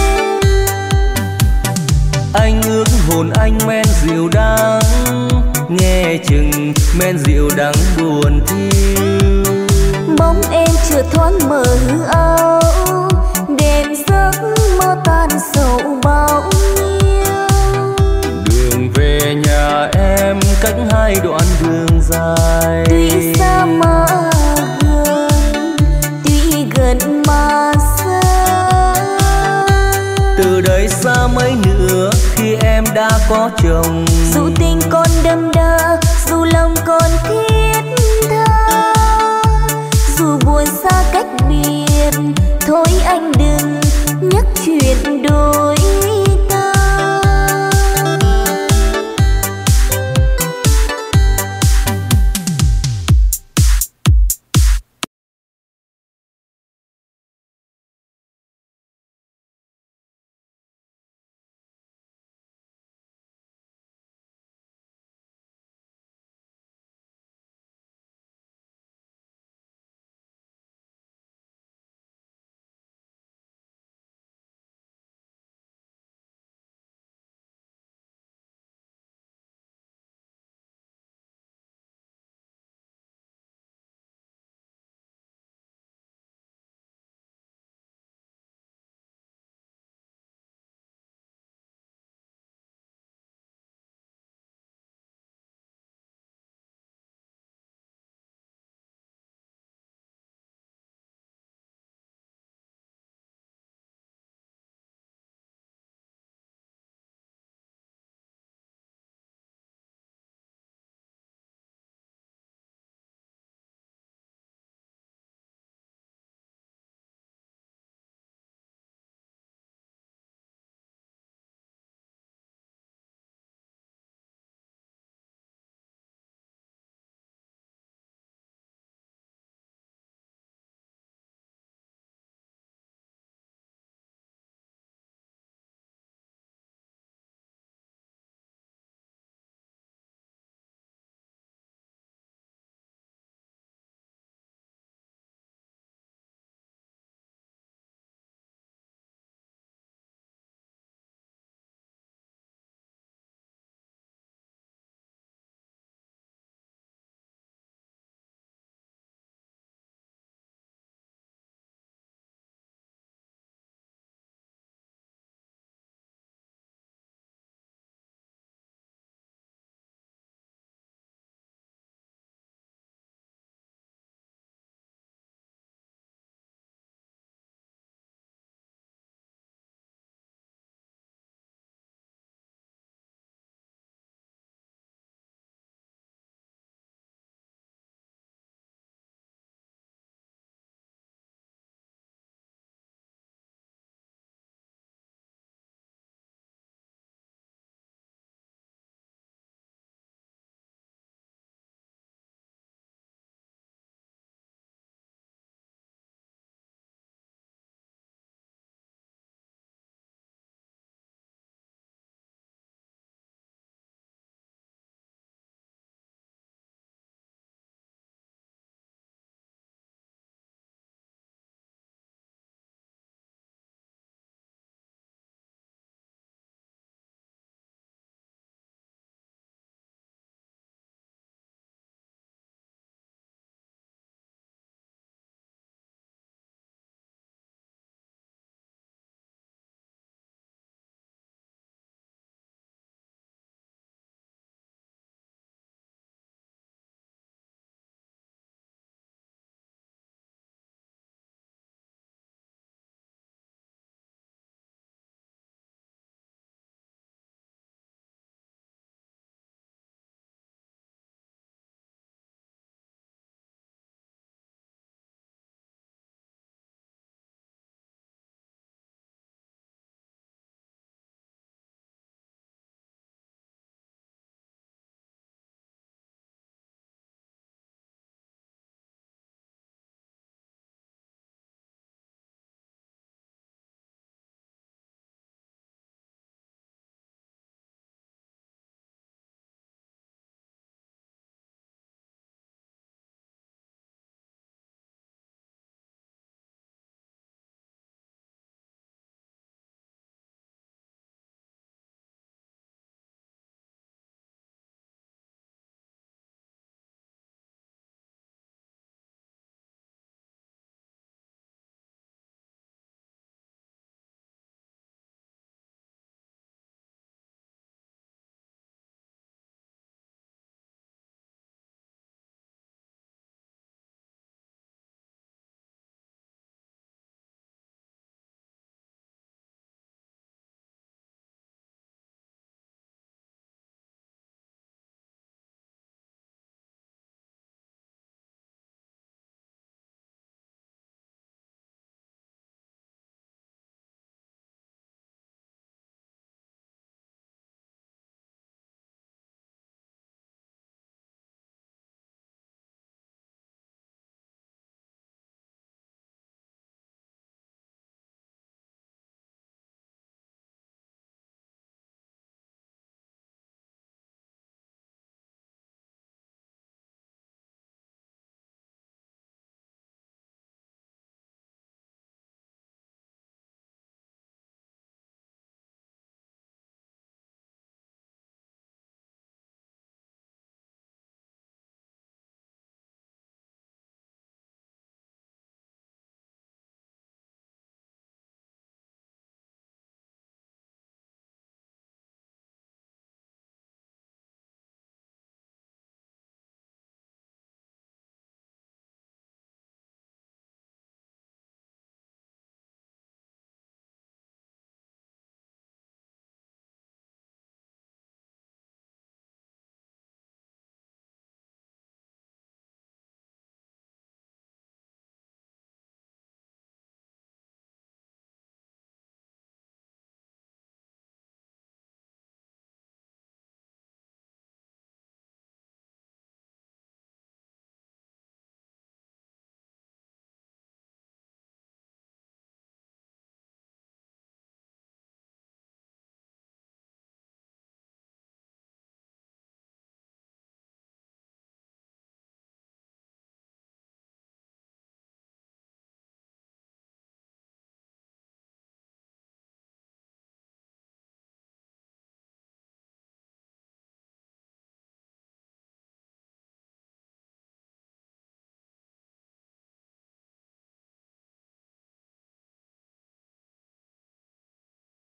Anh ước hồn anh men rượu đắng, nghe chừng men rượu đắng buồn thiêu. bóng em chợt thoáng mờ hư ảo, đêm giấc mơ tan sầu bao nhiêu. Đường về nhà em cách hai đoạn đường dài, Tuy xa mà gần, tuy gần mà xa. Từ đây xa mấy nữa khi em đã có chồng, Dù tình còn đậm đà, dù lòng còn thiết tha, dù buồn xa cách biệt, thôi anh đừng nhắc chuyện đôi.